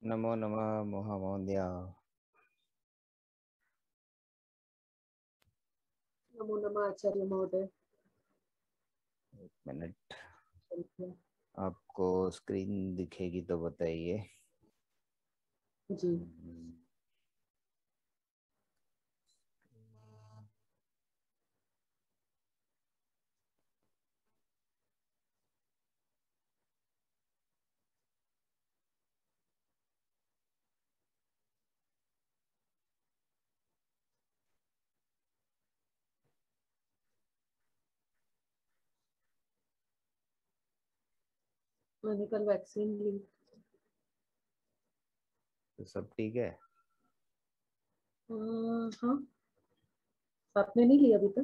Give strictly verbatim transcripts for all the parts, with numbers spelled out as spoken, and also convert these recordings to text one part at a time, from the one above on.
नमो नमः महामहोदय। नमो नमः आचार्य महोदय। एक मिनट। जी। आपको स्क्रीन दिखेगी तो बताइए। मैंने कल वैक्सीन ली। तो सब ठीक है? अ, हाँ। आपने नहीं लिया अभी तक?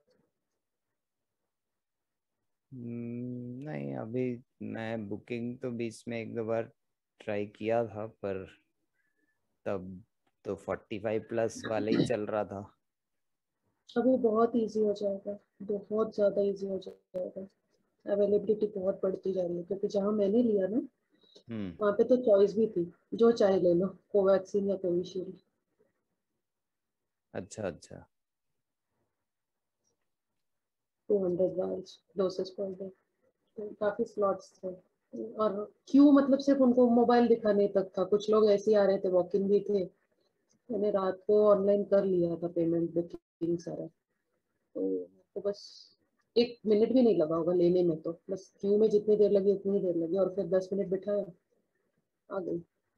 हम्म, नहीं अभी। मैं बुकिंग तो बीच में एक दो बार ट्राई किया था, पर तब तो फोर्टी फाइव प्लस वाले ही चल रहा था। अभी बहुत इजी हो जाएगा। बहुत ज्यादा इजी हो जाएगा। अवेलेबिलिटी बहुत बढ़ती जा रही है क्योंकि जहाँ मैंने लिया ना, हम्म। वहाँ पे तो चॉइस भी थी। जो चाहे ले लो, कोवैक्सीन या कोविशील्ड। अच्छा अच्छा। Two hundred walls doses per day. तो काफी स्लॉट्स थे। और क्यों, मतलब सिर्फ उनको मोबाइल दिखाने तक था। कुछ लोग ऐसे ही आ रहे थे, वॉक इन भी थे। मैंने रात को ऑनलाइन कर लिया था पेमेंट, बुकिंग सारा। तो आपको बस एक मिनट भी नहीं लगा होगा लेने में। तो बस क्यू में जितनी देर लगी उतनी देर लगी, और फिर दस मिनट बिठाया, आ गई।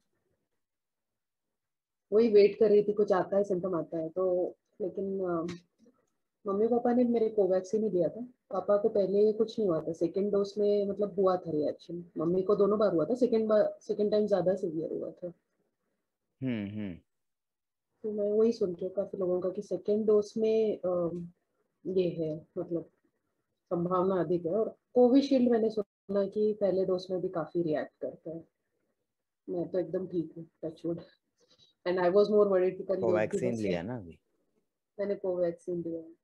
वही वेट कर रही थी, कुछ आता है, सिम्टम आता है तो। लेकिन अ, मम्मी पापा ने मेरे कोवैक्सीन ही दिया था। पापा को पहले कुछ नहीं हुआ था, सेकेंड डोज में मतलब हुआ था रिएक्शन। मम्मी को दोनों बार हुआ था, सेकेंड बार सेकेंड टाइम ज्यादा सीवियर हुआ था। हम्म हम्म। तो मैं वही सुन रही हूँ काफी लोगों का कि सेकेंड डोज में अ, ये है, मतलब संभावना अधिक है। और कोविशील्ड मैंने सुना कि पहले डोज में भी काफी रिएक्ट करता है। मैं तो एकदम ठीक हूँ, touchwood. And I was more worried कि कल योग कोवैक्सीन दिवस है। लिया ना अभी? मैंने कोवैक्सीन लिया है।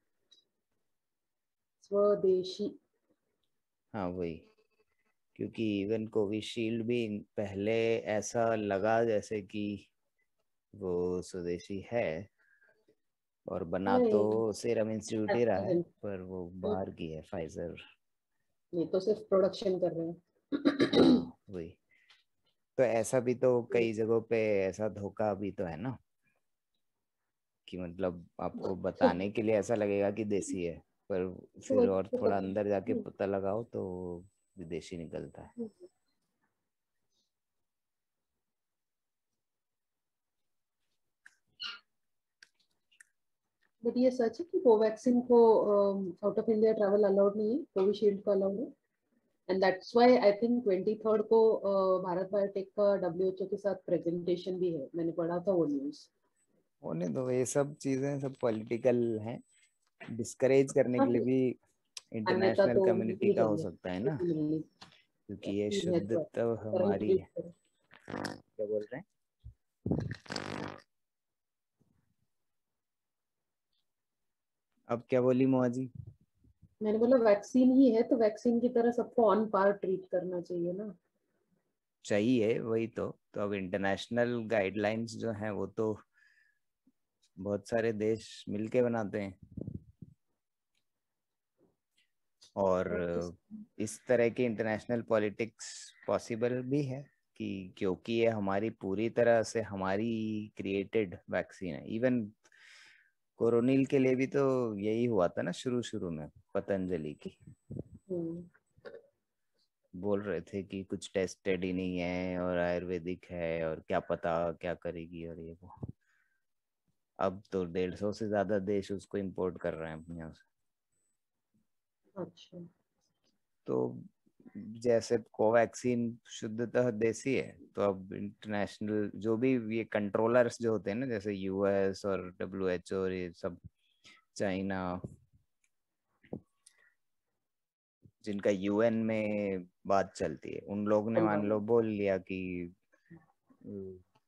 स्वदेशी। हाँ वही। क्योंकि इवन कोविशील्ड भी पहले ऐसा लगा जैसे कि वो स्वदेशी है, और बना तो नहीं, सीरम इंस्टीट्यूट ही रहा है, एस्ट्राजेनेका। पर वो बाहर की है, फाइजर। नहीं तो सिर्फ प्रोडक्शन कर रहे हैं। हाँ वही। तो ऐसा भी तो कई जगहों पे ऐसा धोखा भी तो है ना, कि मतलब आपको बताने के लिए ऐसा लगेगा कि देसी है, पर तो फिर एक और तो थोड़ा अंदर जाके पता पता लगाओ तो विदेशी निकलता है। नहीं। बट ये सच है कि कोवैक्सीन को out of India travel allowed नहीं है, कोविशील्ड को अलाउड है। And that's why I think twenty third को uh, भारत बायोटेक का डब्ल्यूएचओ के साथ प्रेजेंटेशन भी है। मैंने पढ़ा था वो न्यूज। होने दो, ये सब चीजें सब पॉलिटिकल हैं, डिस्करेज करने हाँ, के लिए तो भी मान्यता इंटरनेशनल तो कम्युनिटी मिलनी का हो चाहिए, सकता है ना, बिल्कुल मिलनी। क्योंकि ये की महत्व है, शुद्धता करनी हमारी भी है। चाहिए। क्या बोल रहे हैं? अब क्या बोली मोआ जी? मैंने बोला वैक्सीन ही है तो वैक्सीन की तरह सबको ऑन पार ट्रीट करना चाहिए ना। चाहिए वही तो तो अब इंटरनेशनल गाइडलाइंस जो हैं वो तो बहुत सारे देश मिलके बनाते हैं, और बात तो इस तरह की इंटरनेशनल पॉलिटिक्स पॉसिबल भी है कि क्योंकि ये हमारी पूरी तरह से हमारी क्रिएटेड वैक्सीन है। इवन कोरोनिल के लिए भी तो यही हुआ था ना शुरू शुरू में, पतंजलि की। हम्म। बोल रहे थे कि कुछ टेस्टेड ही नहीं है और आयुर्वेदिक है, और क्या पता क्या करेगी और ये वो। अब तो डेढ़ सौ से ज्यादा देश उसको इंपोर्ट कर रहे हैं अपने यहाँ से। अच्छा। तो जैसे कोवैक्सीन शुद्धतः देसी है, तो अब इंटरनेशनल जो भी ये कंट्रोलर्स जो होते हैं ना, जैसे यूएस और डब्ल्यू एच ओ और ये सब, चाइना, जिनका यूएन में बात चलती है, उन लोग ने मान लो संभावना। बोल लिया कि अ,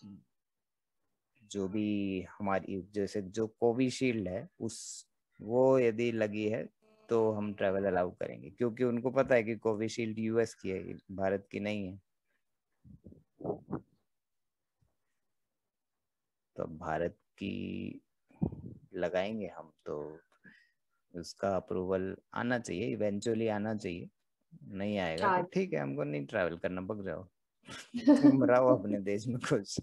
जो भी हमारी जैसे जो कोविशील्ड है उस वो यदि लगी है तो हम ट्रैवल अलाउ करेंगे, क्योंकि उनको पता है कि कोविशील्ड यूएस की है, भारत की नहीं है। तो अब भारत की लगाएंगे हम, तो उसका अप्रूवल आना चाहिए, इवेंचुअली आना चाहिए। नहीं आएगा तो आज ठीक है, हमको नहीं ट्रैवल करना, भग जाओ। तुम रहो अपने देश में खुश।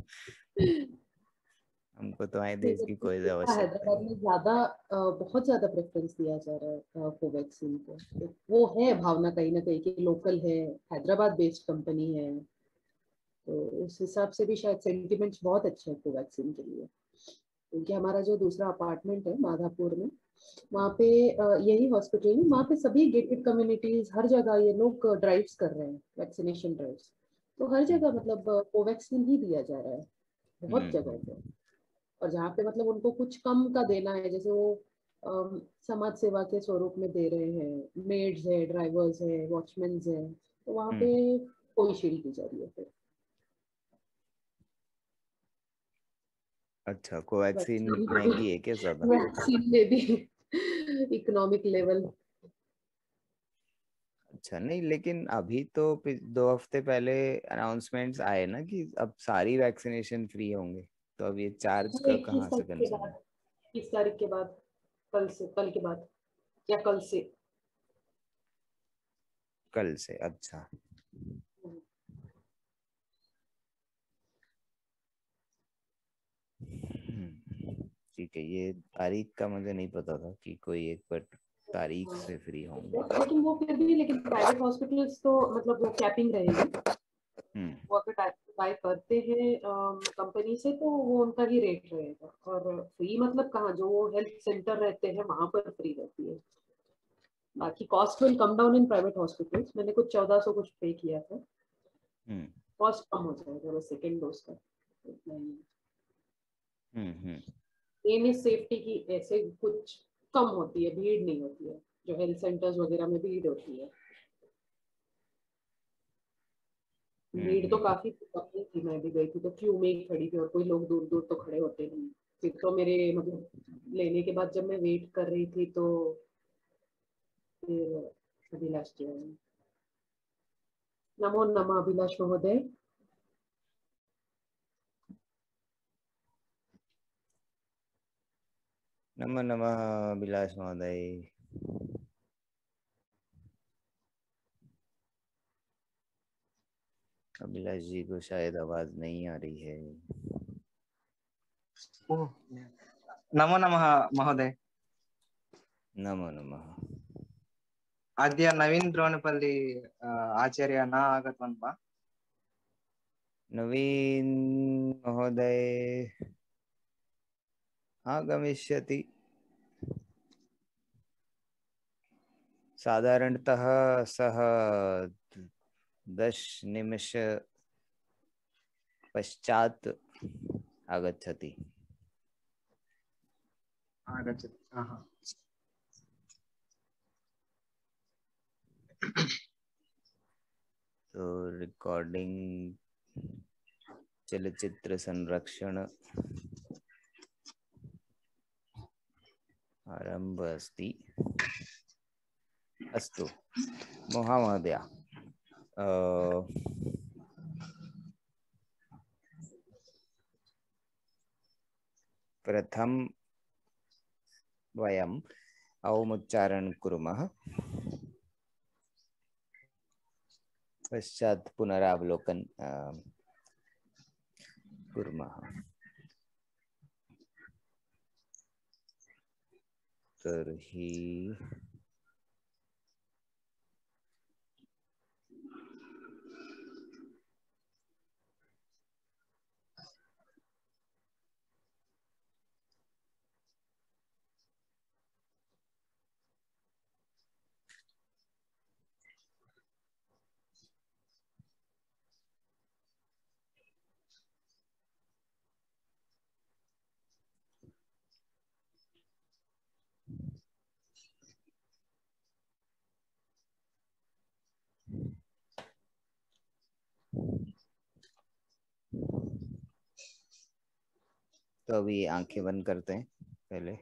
हमको तुम्हारे देश की कोई आवश्यकता हैदराबाद नहीं। में ज्यादा अ, बहुत ज्यादा प्रेफरेंस दिया जा रहा है कोवैक्सीन को। एक वो है भावना कहीं ना कहीं कि लोकल है, हैदराबाद बेस्ड कंपनी है, तो उस हिसाब से भी शायद सेंटिमेंट्स बहुत अच्छे हैं कोवैक्सीन के लिए। क्योंकि हमारा जो दूसरा अपार्टमेंट है माधापुर में, वहाँ पे अ, यही हॉस्पिटल में, वहाँ पे सभी गेटेड कम्युनिटीज हर जगह ये लोग ड्राइव्स कर रहे हैं, वैक्सीनेशन ड्राइव्स। तो हर जगह हम्म मतलब कोवैक्सीन ही दिया जा रहा है बहुत जगह हम्म पे। और जहाँ पे मतलब उनको कुछ कम का देना है, जैसे वो अम, समाज सेवा के स्वरूप में दे रहे हैं, मेड्स है, ड्राइवर्स है, वॉचमैन है, तो वहाँ पे हम्म। कोई शील्ड दी जा रही है फिर। अच्छा, कोवैक्सीन वैक्सीन महंगी है क्या ज्यादा? वैक्सीन में भी इकोनॉमिक लेवल। अच्छा, नहीं लेकिन अभी तो पि- दो हफ्ते पहले अनाउंसमेंट्स आए ना कि अब सारी वैक्सीनेशन फ्री होंगे, तो अब ये चार्ज का इक्कीस कहाँ से तारीख के कंसर्न बाद, है? इक्कीस तारीख के बाद, कल से, कल के बाद या कल से। कल से, अच्छा। हम्म, ठीक है, ये तारीख का मुझे नहीं पता था कि कोई एक बट तारीख से फ्री होंगे। लेकिन वो फिर भी, लेकिन प्राइवेट हॉस्पिटल्स तो मतलब वो कैपिंग रहेगी। हम्म वो अगर बाय करते हैं कंपनी से तो वो उनका ही रेट रहेगा। और फ्री मतलब कहाँ, जो वो हेल्थ सेंटर रहते हैं वहां पर फ्री रहती है। बाकी cost will come down in private hospitals. मैंने कुछ चौदह सौ कुछ पे किया था, हम्म कॉस्ट कम हो जाएगा बस सेकेंड डोज का, इतना ही। Hmm hmm aim is safety की, ऐसे कुछ कम होती है, भीड़ नहीं होती है जो हेल्थ सेंटर्स वगैरह में भीड़ होती है। हम्म भीड़ तो हम्म काफी काफी थी, मैं भी गई थी तो क्यू में ही खड़ी थी और कोई लोग दूर दूर तो खड़े होते नहीं। फिर तो मेरे मतलब लेने के बाद जब मैं वेट कर रही थी तो फिर अभिलाष जी आए। नमो नमः अभिलाष महोदय। नमः नमः अभिलाष महोदय। अभिलाष जी को शायद आवाज नहीं आ रही है। ओह, नमो नमः महोदय। नमो नमः। अद्य नवीन द्रोणपल्ली अ, आचार्य न आगतवान् वा? नवीन महोदय आगमिष्यति साधारणतः। सः दश निमिष पश्चात् आगच्छति। आगच्छति। आहा। तो रिकॉर्डिंग चलचित्र संरक्षण आरम्भ अस्ति। अस्तु महामहोदय, अ, प्रथम वयम् औमुच्चारणं कुर्मः, पश्चात् पुनरावलोकन अ, कुर्मः। तर्हि तो अभी आंखें बंद करते हैं पहले।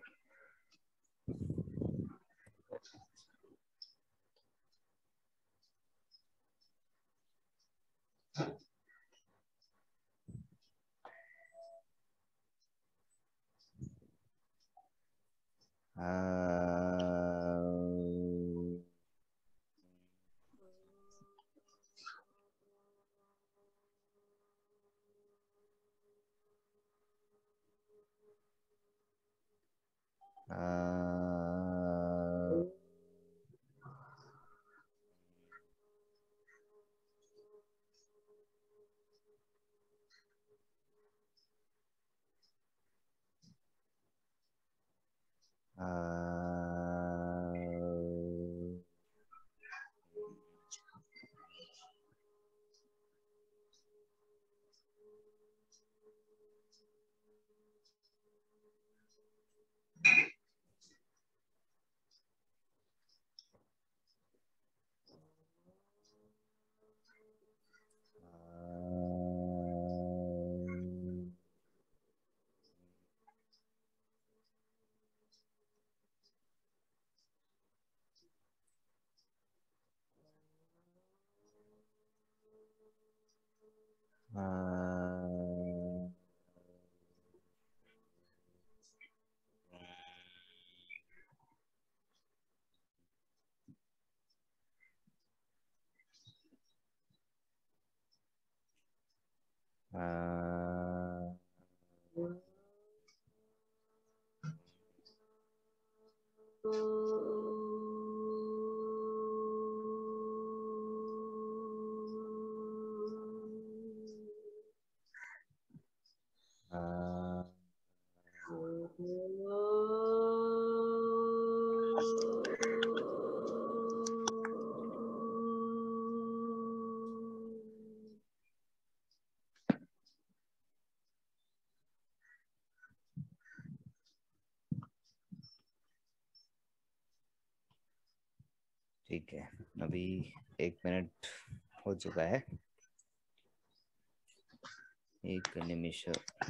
ठीक है, अभी एक मिनट हो चुका है। एक निमिष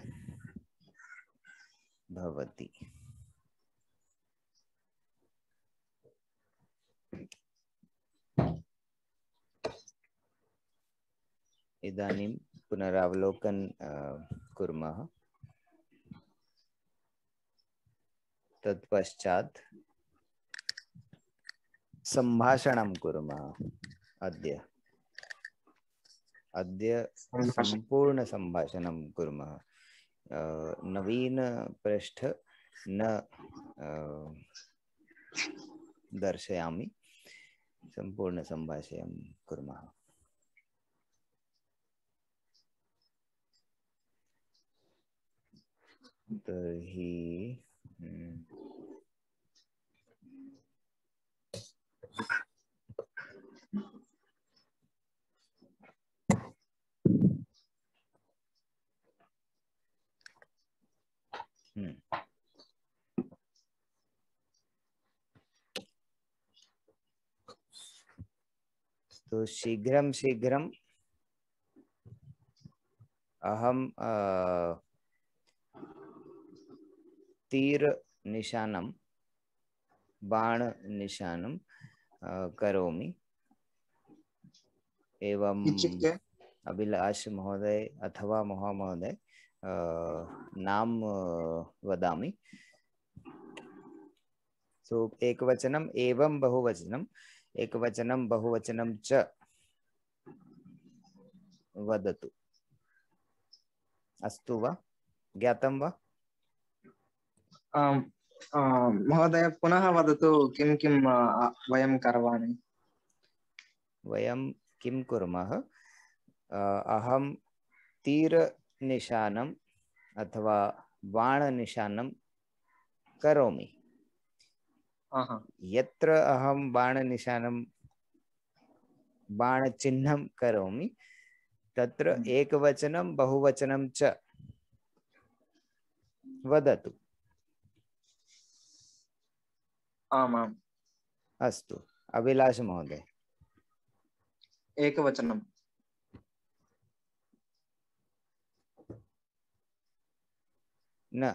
भवति। इदानीं पुनरावलोकन कुर्मः। तत्पश्चात् सम्भाषणं कुर्मः। अद्य अद्य संपूर्ण संभाषणं कुर्मः। नवीन पृष्ठ न दर्शयामि, संपूर्ण संभाषणं कुर्मः। तर्हि हम्म तो शीघ्रं शीघ्रं अहम तीर निशानं बाण निशानं करोमि। एवं अभिलाष महोदय अथवा महोदय नाम वदामि। सो एकवचनम् एवं बहुवचनम्, एकवचनं बहुवचनं च वदतु। अस्तु वा? ज्ञातं वा? आम् महोदय, पुनः वदतु किं किं वयं करवाणि। वयं किं कुर्मः? अहं तीर निशानम् अथवा बाण निशानं करोमि। यत्र अहं बाण निशानं बाणचिह्नं करोमि तत्र एकवचनं बहुवचनं च वदतु। आम् आम्। अस्तु, अभिलाष महोदय। एकवचनं। न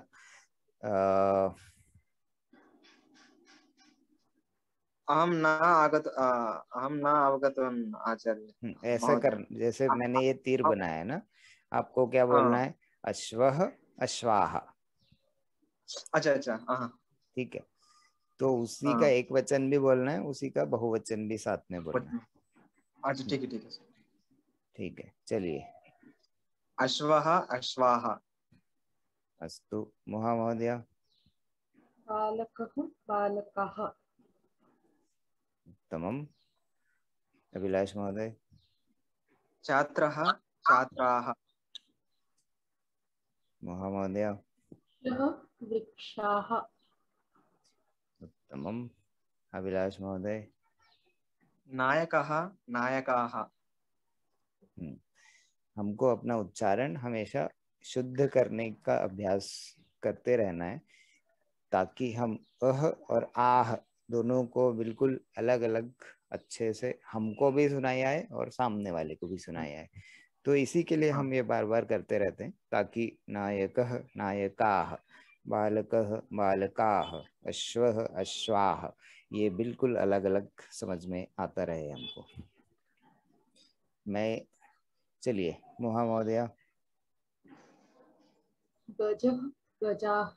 अहम न आगत अहम न अवगतवान आचार्य। ऐसा कर, जैसे मैंने ये तीर बनाया ना, आपको क्या बोलना है? अश्वः, अश्वाः। अच्छा अच्छा। ठीक है, तो उसी हाँ। का एक वचन भी बोलना है, उसी का बहुवचन भी साथ में बोलना है। अच्छा ठीक है ठीक है सर। ठीक है, चलिए। अश्वः अश्वाः। अस्तु महामहोदय। बालकः बालकाः। उत्तमम्। अभिलाष महोदय। छात्रः छात्राः। महामहोदय। वृक्षः वृक्षाः। उत्तमम्। अभिलाष महोदय। नायकः नायकाः। हम्म, हमको अपना उच्चारण हमेशा शुद्ध करने का अभ्यास करते रहना है, ताकि हम अह और आह दोनों को बिल्कुल अलग अलग अच्छे से हमको भी सुनाई आए और सामने वाले को भी सुनाई आए। तो इसी के लिए हाँ। हम ये बार बार करते रहते हैं, ताकि नायकः नायकाः, बालकः बालकाः, अश्वः अश्वाः, ये बिल्कुल अलग अलग समझ में आता रहे हमको। मैं चलिए महामहोदया। गजः गजाः।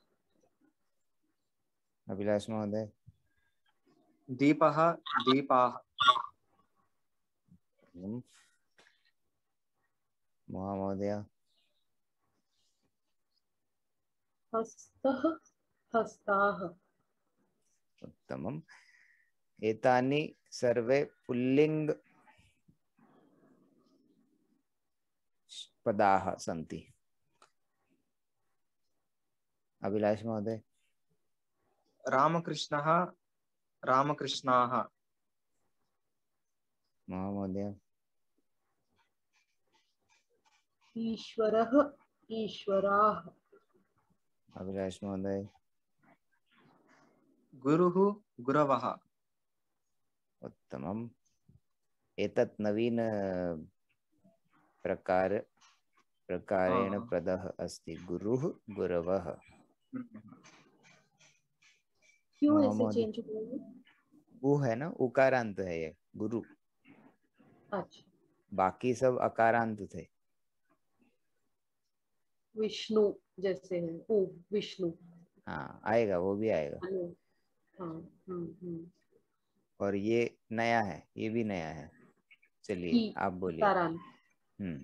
अभिलाष महोदय। दीपः दीपाः। महामहोदया। हस्तः हस्ताः। उत्तमम्। एतानि सर्वे पुल्लिंग पदाः सन्ति। अभिलाष महोदय। रामकृष्णः रामकृष्णाः। महामहोदय। ईश्वरः ईश्वराः। अभिलाष महोदय। गुरुः गुरवः। उत्तमम्। एतत् नवीन प्रकार प्रकारेण हाँ। पदः अस्ति, गुरुः गुरवः। क्यों ऐसे महामहोदय। चेंज हुआ है? वो है ना, उकारांत है ये गुरु, अच्छा। बाकी सब अकारांत थे। विष्णु जैसे है, ओ विष्णु। हाँ आएगा, वो भी आएगा। हाँ। हम्म हम्म। और ये नया है, ये भी नया है। चलिए ई आप बोलिए। तारान। हम्म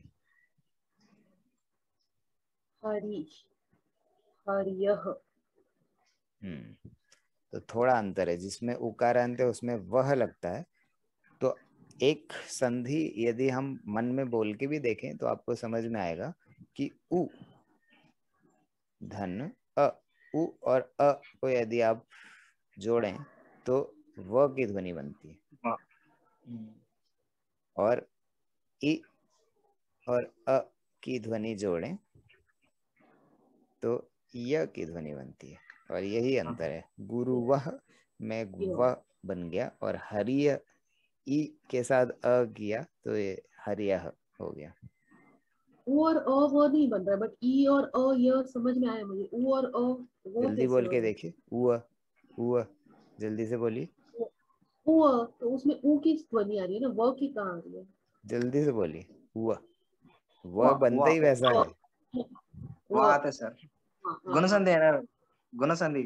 हरि हरियः। हम्म तो थोड़ा अंतर है, जिसमें उकारांत है उसमें वह लगता है। तो एक संधि यदि हम मन में बोल के भी देखें तो आपको समझ में आएगा कि उ धन अ, उ और अ को यदि आप जोड़ें तो व की ध्वनि बनती है, और इ और अ की ध्वनि जोड़ें तो य की ध्वनि बनती है। और यही अंतर है, गुरु वह में वह बन गया, और हरिय ई के साथ अ किया तो ये हरियह हो गया। उ और अ वो नहीं बन रहा है, बट ई और अ यह समझ में आया मुझे। उ और अ वो जल्दी कैसे बोल हो के रहा है? देखिए, उअ उअ, जल्दी से बोलिए। उ अ, तो उसमें उ की ध्वनि आ रही है ना, व की कहाँ आ रही है? जल्दी से बोलिए। उअ, वह वाह बनता वाह ही वैसा है। व। वाह आता है सर। हाँ हाँ हाँ। गुणसंधि है ना, गुणसंधि।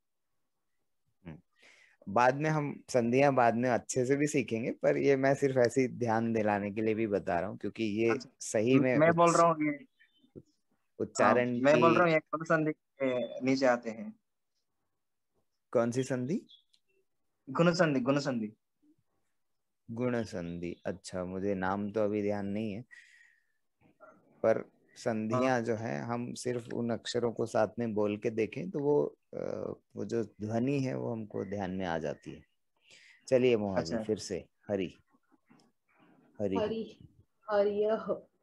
बाद में हम संधियां बाद में अच्छे से भी सीखेंगे, पर ये मैं सिर्फ ऐसे ही ध्यान दिलाने के लिए भी बता रहा हूँ, क्योंकि ये अच्छा, सही में मैं बोल उच्च रहा हूँ ये। हाँ, उच्चारण मैं की। बोल रहा हूँ ये गुणसंधि के नीचे आते हैं। कौन सी संधि? गुणसंधि गुणसंधि। गुण संधि। अच्छा, मुझे नाम तो अभी ध्यान नहीं है, पर हाँ। संधियां जो है हम सिर्फ उन अक्षरों को साथ में बोल के देखें तो वो अ, वो जो ध्वनि है वो हमको ध्यान में आ जाती है। चलिए मोहा जी अच्छा। फिर से। हरि हरि। हरि हरियः।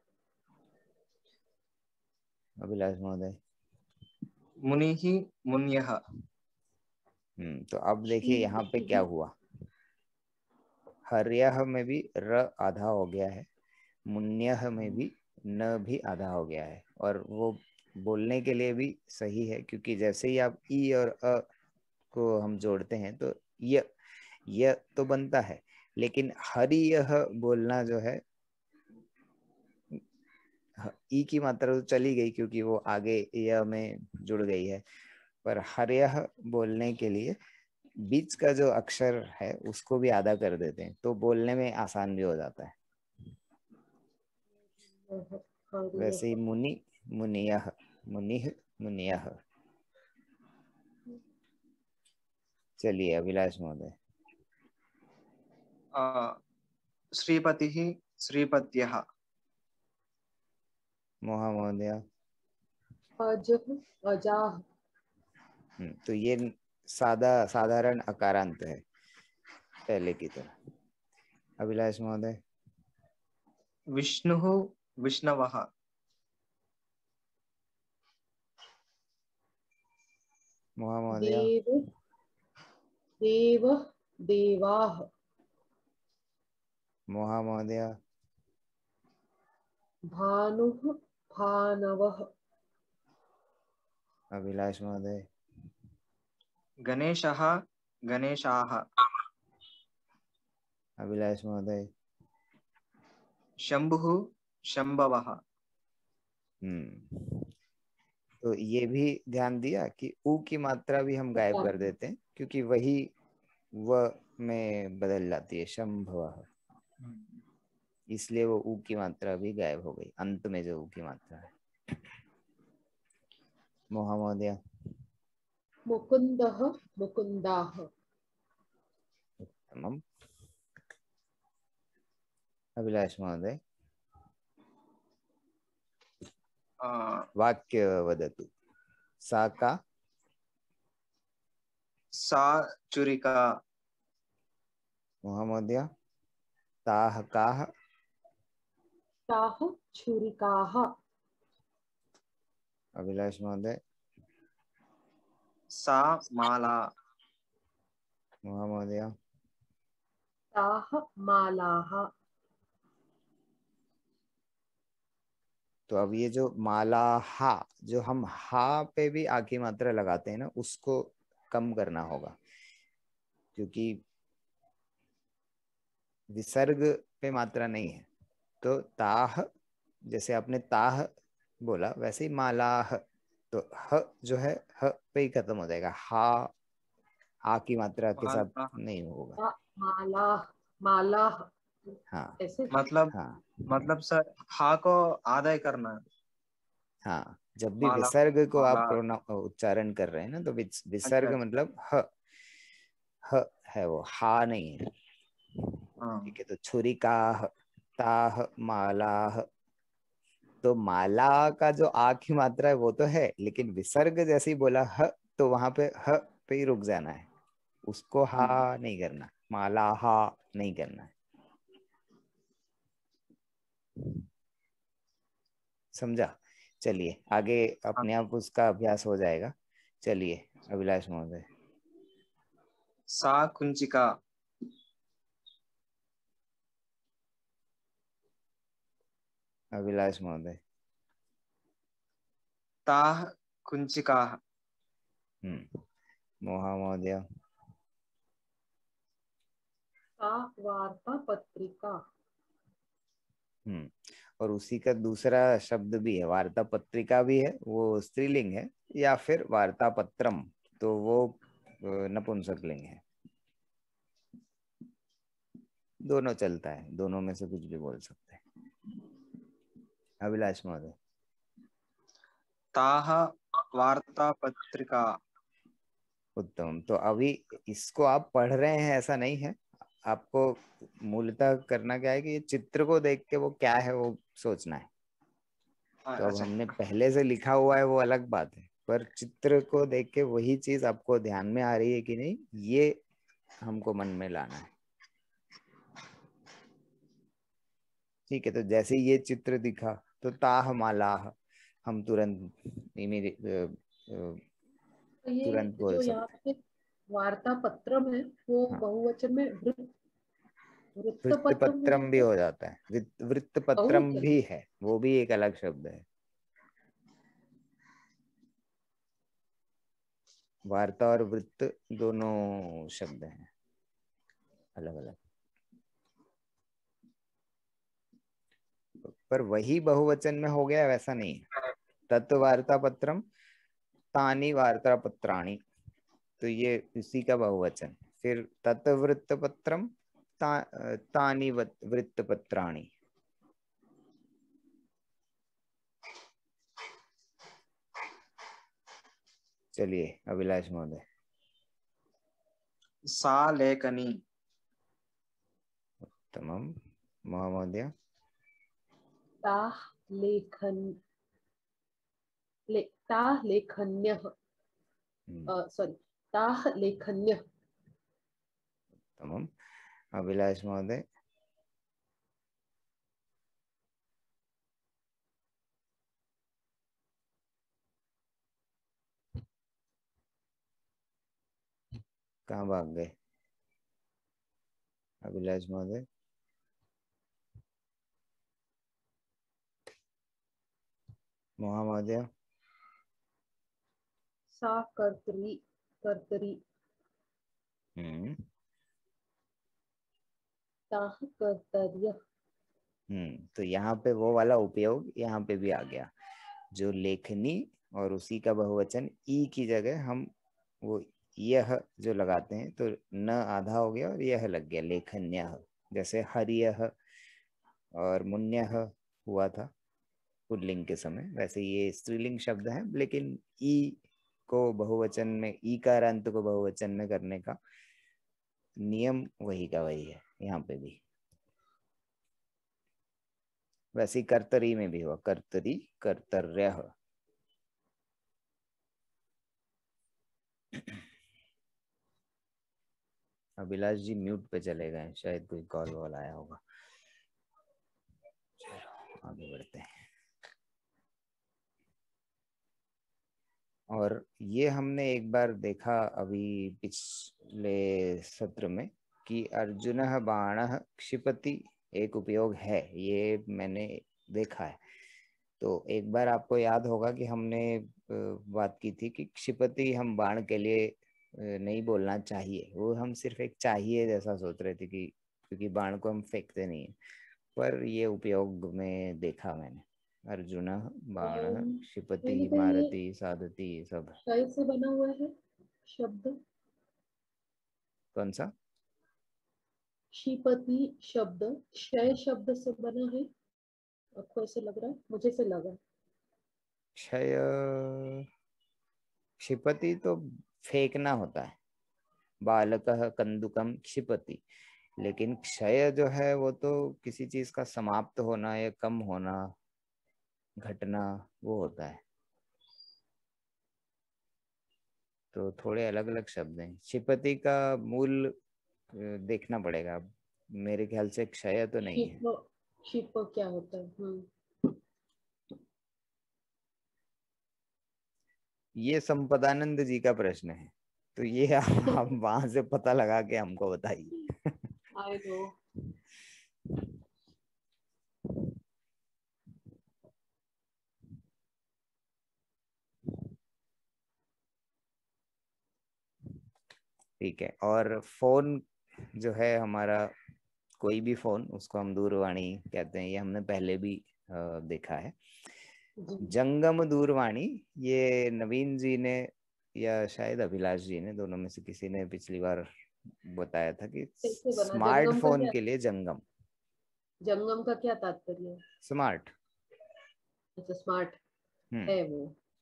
अभिलाष महोदय। मुनिः मुन्यः। हम्म तो अब देखिए यहाँ पे क्या क्षीतिः। हुआ। हर्यह में भी र आधा हो गया है, मुन्यह में भी न भी आधा हो गया है, और वो बोलने के लिए भी सही है, क्योंकि जैसे ही आप ई और अ को हम जोड़ते हैं तो य य तो बनता है, लेकिन हरियह बोलना जो है, ई की मात्रा तो चली गई क्योंकि वो आगे य में जुड़ गई है, पर हर्यह बोलने के लिए बीच का जो अक्षर है उसको भी आधा कर देते हैं तो बोलने में आसान भी हो जाता है। वैसे ही मुनि, मुनियः, मुनिः, मुनियः। चलिए अभिलाष महोदय। श्रीपतिः, श्रीपत्यः। मोहा महोदय। अजः, अजाः। तो ये सादा साधारण अकारांत है पहले की तरह। अभिलाष महोदय। विष्णुः, विष्णवः। मोहा महोदय। देव, देवः, देवाः। मोहा महोदय। भानुः, भानवः। अभिलाष महोदय। गणेशः, गणेशाः। अभिलाष महोदय। शंभुः, शंभवः। हम्म तो ये भी ध्यान दिया कि ऊ की मात्रा भी हम गायब कर देते हैं क्योंकि वही व में बदल जाती है, शंभवः, इसलिए वो ऊ की मात्रा भी गायब हो गई अंत में जो ऊ की मात्रा है। मोहा महोदय। मुकुंदः, मुकुंदाः। उत्तमम्। अभिलाष महोदय। वाक्य वदतु। सा का। सा चुरिका। मोहा महोदय। ताः काः। ताः छुरिकाः। अभिलाष महोदय। सा माला। मोहा महोदय। ताः मालाः। तो अब ये जो माला हा, जो हम हा पे भी आ की मात्रा लगाते हैं ना, उसको कम करना होगा क्योंकि विसर्ग पे मात्रा नहीं है। तो ताह, जैसे आपने ताह बोला वैसे ही मालाह, तो ह जो है ह पे ही खत्म हो जाएगा, हा आ की मात्रा के साथ नहीं होगा। मालाह, मालाह। हाँ ऐसे मतलब हाँ मतलब सर हा को आधा ही करना है। हाँ, जब भी माला, विसर्ग को माला। आप उच्चारण कर रहे हैं ना, तो अच्छा विसर्ग अच्छा। मतलब ह, ह है, वो हा नहीं है। हाँ। ठीक है, तो छुरिकाः, ताः, मालाः। तो माला का जो आ की मात्रा है वो तो है, लेकिन विसर्ग जैसे ही बोला ह, तो वहां पे ह पे ही रुक जाना है, उसको हा नहीं करना, माला हा नहीं करना है। समझा? चलिए आगे हाँ। अपने आप उसका अभ्यास हो जाएगा। चलिए अभिलाष महोदय। सा कुंचिका। अभिलाष महोदय। ताः कुंचिकाः। हम्म मोहा महोदय। सा वार्ता पत्रिका। हम्म और उसी का दूसरा शब्द भी है, वार्ता पत्रिका भी है, वो स्त्रीलिंग है, या फिर वार्ता पत्रम, तो वो नपुंसकलिंग है। दोनों चलता है, दोनों में से कुछ भी बोल सकते हैं। अभिलाष महोदय। ताः वार्ता पत्रिका। उत्तम। तो अभी इसको आप पढ़ रहे हैं ऐसा नहीं है, आपको मूलतः करना क्या है कि ये चित्र को देख के वो क्या है वो सोचना है। तो अब अच्छा। हमने पहले से लिखा हुआ है वो अलग बात है, पर चित्र को देख के वही चीज आपको ध्यान में आ रही है कि नहीं, ये हमको मन में लाना है। ठीक है, तो जैसे ये चित्र दिखा तो ताह मालाह, हम तुरंत तो ये तुरंत बोल जो यहाँ सकते हैं। पे वार्ता पत्रम है वो हाँ, बहुवचन में वृत्त, वृत्त पत्रम हो वृत्तपत्रम भी जाता है। हो जाता है, वृत्तपत्रम बहुवचन भी है, वो भी एक अलग शब्द है। वार्ता और वृत्त दोनों शब्द हैं अलग अलग, पर वही बहुवचन में हो गया वैसा नहीं है। तत् वार्ता पत्रम, तानी वार्ता पत्राणी। तो ये उसी का बहुवचन। फिर तत् वृत्तपत्रम ता, तानि वृत्तपत्राणि। चलिए अभिलाष महोदय। सा लेखनी। उत्तमम। महोदय। ताः लेखन ले, ताः लेखन्यः सॉरी ताः लेखन्यः। उत्तमम। अभिलाष महोदय। कहाँ भाग गए अभिलाष महोदय? मोहा महोदय। सा कर्तरी कर्तरी। हम्म ताः कर्तर्यः। हम्म तो यहाँ पे वो वाला उपयोग यहाँ पे भी आ गया, जो लेखनी और उसी का बहुवचन ई की जगह हम वो यह जो लगाते हैं, तो न आधा हो गया और यह लग गया लेखन्यः। जैसे हरियः और मुन्यः हुआ था पुल्लिंग के समय, वैसे ये स्त्रीलिंग शब्द है, लेकिन ई को बहुवचन में, ई का अंत को बहुवचन में करने का नियम वही का वही है यहाँ पे भी। वैसे कर्तरी में भी हुआ, कर्तरी कर्तर्यः। अभिलाष जी म्यूट पे चले गए, शायद कोई कॉल वॉल आया होगा। चलो आगे बढ़ते हैं। और ये हमने एक बार देखा अभी पिछले सत्र में कि अर्जुनः बाणः क्षिपति एक उपयोग है, ये मैंने देखा है। तो एक बार आपको याद होगा कि हमने बात की थी कि क्षिपति हम बाण के लिए नहीं बोलना चाहिए, वो हम सिर्फ एक चाहिए जैसा सोच रहे थे कि क्योंकि बाण को हम फेंकते नहीं है, पर ये उपयोग में देखा मैंने। अर्जुन बाण क्षिपति मारति साधति सब। क्षय से बना हुआ है शब्द। कौन सा? क्षिपति शब्द क्षय शब्द से बना है। आपको ऐसे लग रहा है? मुझे से लगा। क्षय क्षिपति तो फेंकना होता है, बालकः कंदुकम क्षिपति। लेकिन क्षय जो है वो तो किसी चीज का समाप्त होना या कम होना, घटना, वो होता है। तो थोड़े अलग अलग शब्द हैं। क्षिपति का मूल देखना पड़ेगा, मेरे ख्याल से क्षय तो नहीं है। क्षिप क्या होता है? हम्म ये संपदानंद जी का प्रश्न है, तो ये आप वहां से पता लगा के हमको बताइए। I know. ठीक है। और फोन जो है हमारा, कोई भी फोन, उसको हम दूरवाणी कहते हैं, ये हमने पहले भी देखा है। जंगम दूरवाणी, ये नवीन जी ने या शायद अभिलाष जी ने, दोनों में से किसी ने पिछली बार बताया था कि स्मार्टफोन के लिए जंगम। जंगम का क्या तात्पर्य है? स्मार्ट। अच्छा स्मार्ट है वो।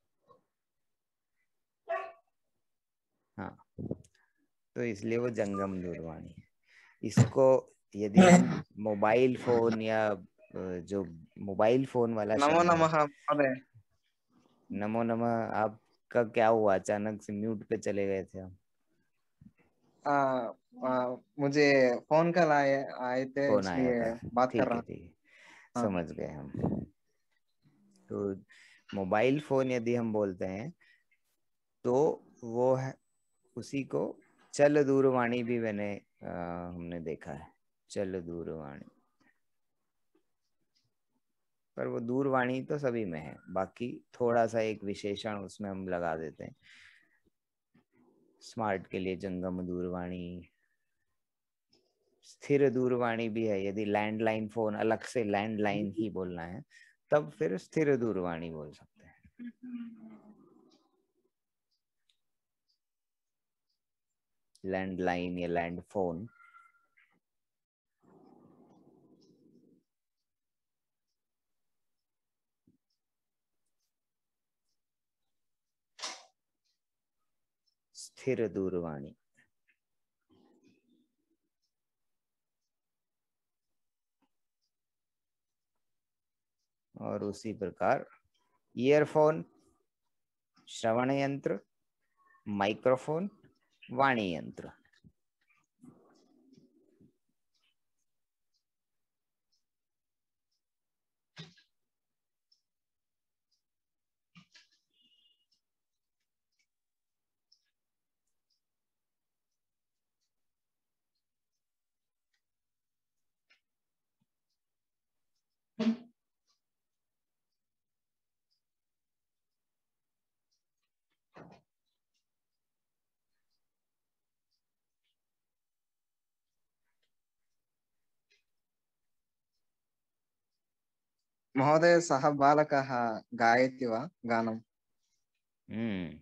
हाँ, तो इसलिए वो जंगम दूरवाणी। इसको यदि हम मोबाइल फोन या जो मोबाइल फोन वाला नमो नमः महोदय। नमो नमः। आपका क्या हुआ, अचानक से म्यूट पे चले गए थे हम? आ, आ, मुझे फोन कॉल आए आए थे, फोन आया इसलिए था। बात कर ठीक रहा है ठीक है, समझ गए हम। तो मोबाइल फोन यदि हम बोलते हैं तो वो है, उसी को चल दूरवाणी भी मैंने आ, हमने देखा है, चल दूरवाणी। पर वो दूरवाणी तो सभी में है, बाकी थोड़ा सा एक विशेषण उसमें हम लगा देते हैं। स्मार्ट के लिए जंगम दूरवाणी। स्थिर दूरवाणी भी है, यदि लैंडलाइन फोन अलग से लैंडलाइन ही बोलना है तब फिर स्थिर दूरवाणी बोल सकते हैं। लैंडलाइन या लैंड फोन, स्थिर दूरवाणी, और उसी प्रकार ईयरफोन, श्रवण यंत्र, माइक्रोफोन, वाणी यंत्र। महोदय, सः बालकः गायति वा गानम्? हम्म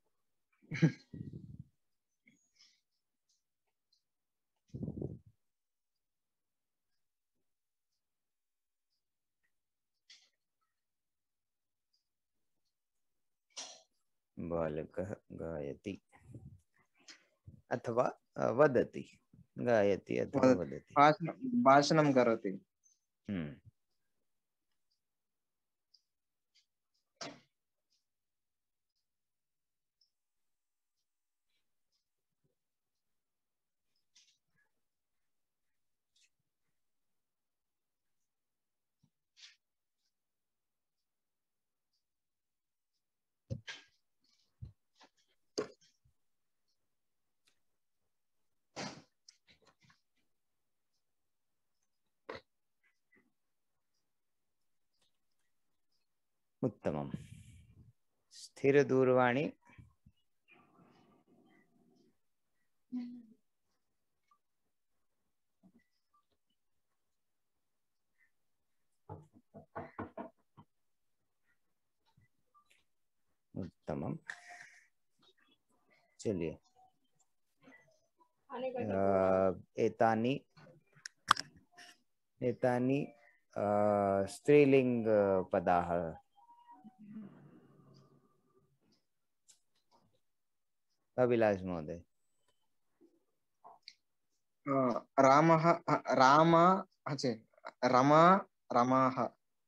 बालकः गायति अथवा वदति, गायति अथवा वदति, भाषणं भाषणं करोति। हम्म उत्तमम्। स्थिर दूरवाणी, उत्तमम्। चलिए, एतानि एतानि स्त्रीलिंग पदाः। अभिलाष महोदय। रामः, राम, अच्छे, रमा, रमाः।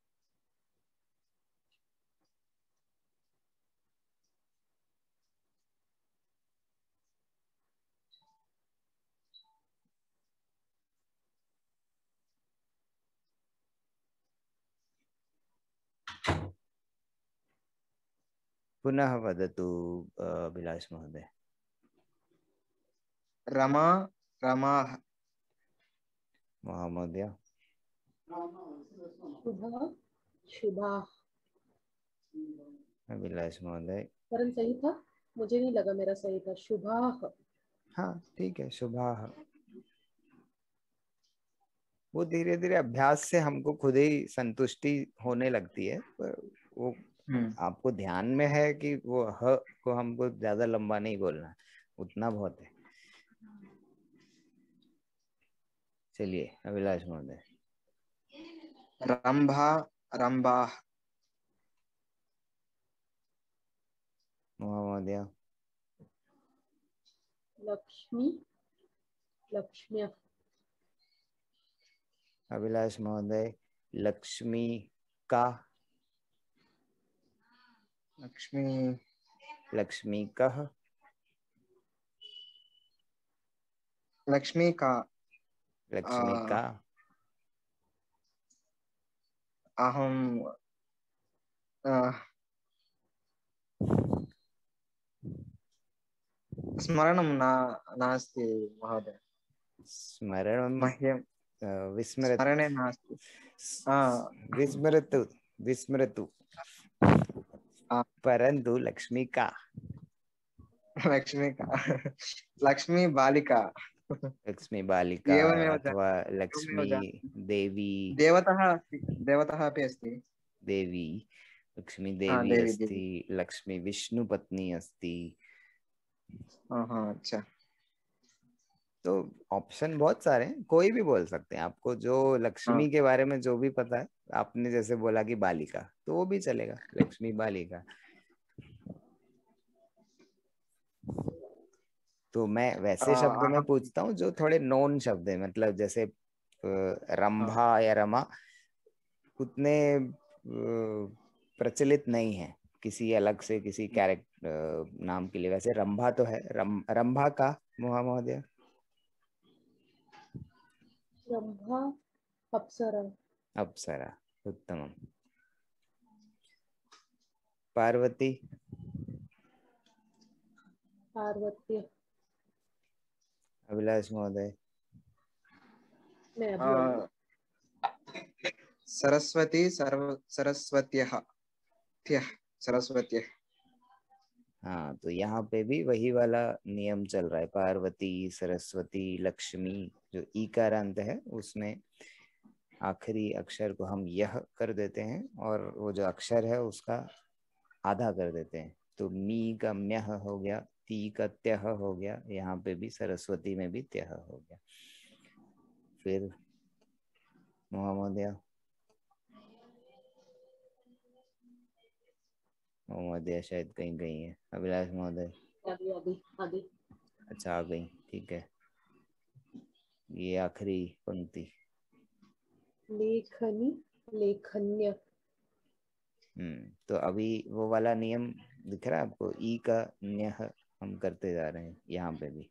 पुनः वदतु अभिलाष महोदय। रमा, रमाः। महोदय। शुभा, शुभाः। अभिलाष महोदय। करण सही था? मुझे नहीं लगा मेरा सही था। शुभाः। हाँ ठीक है, शुभाः। वो धीरे धीरे अभ्यास से हमको खुद ही संतुष्टि होने लगती है, पर वो आपको ध्यान में है कि वो ह को हमको ज्यादा लंबा नहीं बोलना, उतना बहुत है। चलिए अभिलाष महोदय। रंभा, रंभाः। महोदय। लक्ष्मी, लक्ष्म्यः। अभिलाष महोदय। लक्ष्मी का, लक्ष्मी, लक्ष्मी कः, लक्ष्मी का, लक्ष्मी का, अहम, स्मरणं न नास्ति महोदय। स्मरणं मह्यं विस्मृत स्मरणे नास्ति। विस्मृतु विस्मृतु परंतु लक्ष्मी का, लक्ष्मी का, लक्ष्मी बालिका, लक्ष्मी बालिका एवमेव अथवा लक्ष्मी देवी। देवतः अस्ति, देवतः अपि अस्ति। देवी, लक्ष्मी हाँ, देवी देवी, अस्ति, देवी। लक्ष्मी विष्णु पत्नी अस्ति। हाँ हाँ, अच्छा। तो ऑप्शन बहुत सारे हैं, कोई भी बोल सकते हैं। आपको जो लक्ष्मी हाँ के बारे में जो भी पता है, आपने जैसे बोला कि बालिका, तो वो भी चलेगा, लक्ष्मी बालिका। तो मैं वैसे आ, शब्दों में अहम पूछता हूँ जो थोड़े नॉन शब्द है, मतलब जैसे अ, हाँ रंभा या रमा उतने अ, प्रचलित नहीं है किसी अलग से किसी कैरेक्टर नाम के लिए। वैसे रंभा तो है, रम, रंभा का मोहा महोदय। रंभा, अप्सरा। अप्सरा, उत्तमम। पार्वती, पार्वत्य। अभिलाष महोदय। मैं अभी आई। आ, सरस्वती सर्व सरस्वत्यः त्यः सरस्वत्यः। हाँ, तो यहाँ पे भी वही वाला नियम चल रहा है, पार्वती, सरस्वती, लक्ष्मी। जो ईकारांत है उसमें आखिरी अक्षर को हम यह कर देते हैं, और वो जो अक्षर है उसका आधा कर देते हैं। तो मी का म्यह हो गया, ती का त्यह हो गया, यहाँ पे भी सरस्वती में भी त्यह हो गया। फिर मोहम्मदिया, मोहम्मदिया शायद कहीं गई है। अभिलाष महोदय, अभी अभी अभी। अच्छा आ गई, ठीक है। ये आखिरी पंक्ति। लेखनी, लेखन्य। हम्म तो अभी वो वाला नियम दिख रहा है आपको, ई का न्यह हम करते जा रहे हैं यहाँ पे भी।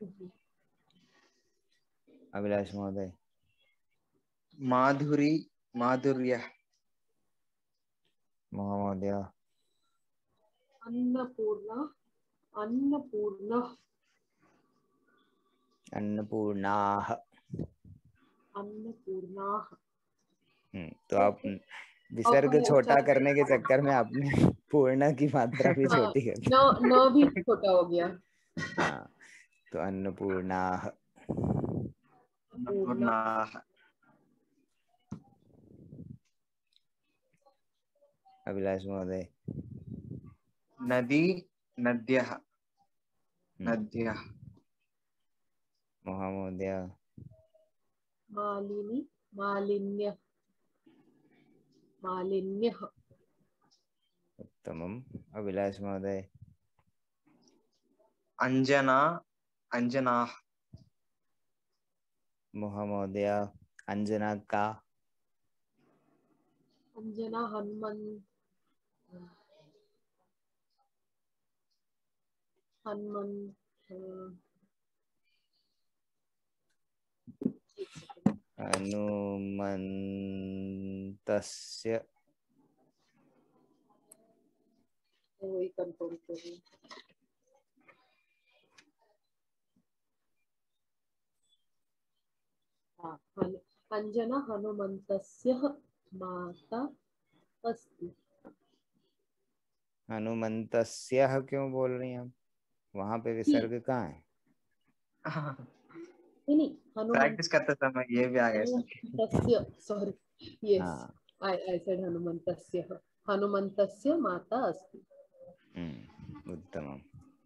अभिलाष महोदय। माधुरी माधुर्यः। महोदय। अन्नपूर्णा, अन्नपूर्णा। अन्नपूर्णाः। अन्नपूर्णाः। हम्म तो आप ओके। और विसर्ग कोई छोटा उच्चारण करने के करना चक्कर में आपने पूर्ण की मात्रा भी है? हाँ, छोटी कर दी। न न भी छोटा हो गया। हाँ, तो अन्नपूर्णाः। पूर्णा। अन्नपूर्णाः। अभिलाष महोदय। नदी नद्यः हम्म नद्यः। महोदय। मालिनी, मालिन्य, मालिन्यः। उत्तमम। अभिलाष महोदय। अंजना अंजनाः। महोदय। अंजना का। अंजना, हनुमन, हनुमन। अ, एक सेकंड। हनुमन्तस्य। वही कंफर्म करूँ। हाँ, हनु- अंजना हनुमन्तस्य माता अस्ति। हनुमन्तस्य क्यों बोल रही हैं आप? वहां पे ही, विसर्ग कहाँ है? नहीं नहीं, हनुमंत, प्रैक्टिस करते समय ये भी आ गया सर। हनुमन्तस्य, सॉरी, यस, हाँ। आई आई सेड हनुमन्तस्य। हनुमन्तस्य माता अस्ति। हम्म उत्तमम।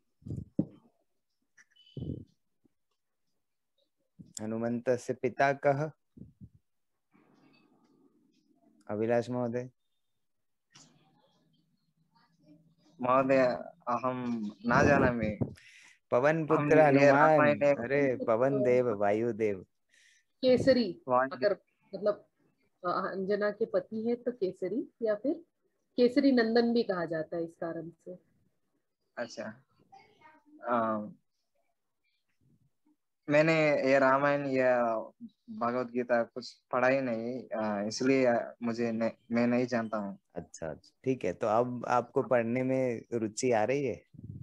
हनुमन्तस्य पिता कः? अभिलाष महोदय। महोदय अहं न जानामि। पवन अहं पुत्र ये हनुमान। रामायणे अरे पवन देव, वायु देव। केसरी, वायुदेव। अगर मतलब अ, अंजना के पति है तो केसरी, या फिर केसरी नंदन भी कहा जाता है इस कारण से। अच्छा। अम, मैंने ये रामायण या भगवत गीता कुछ पढ़ा ही नहीं, अ, इसलिए अ, मुझे न, मैं नहीं जानता हूँ। अच्छा अच्छा, ठीक है। तो अब आपको पढ़ने में रुचि आ रही है?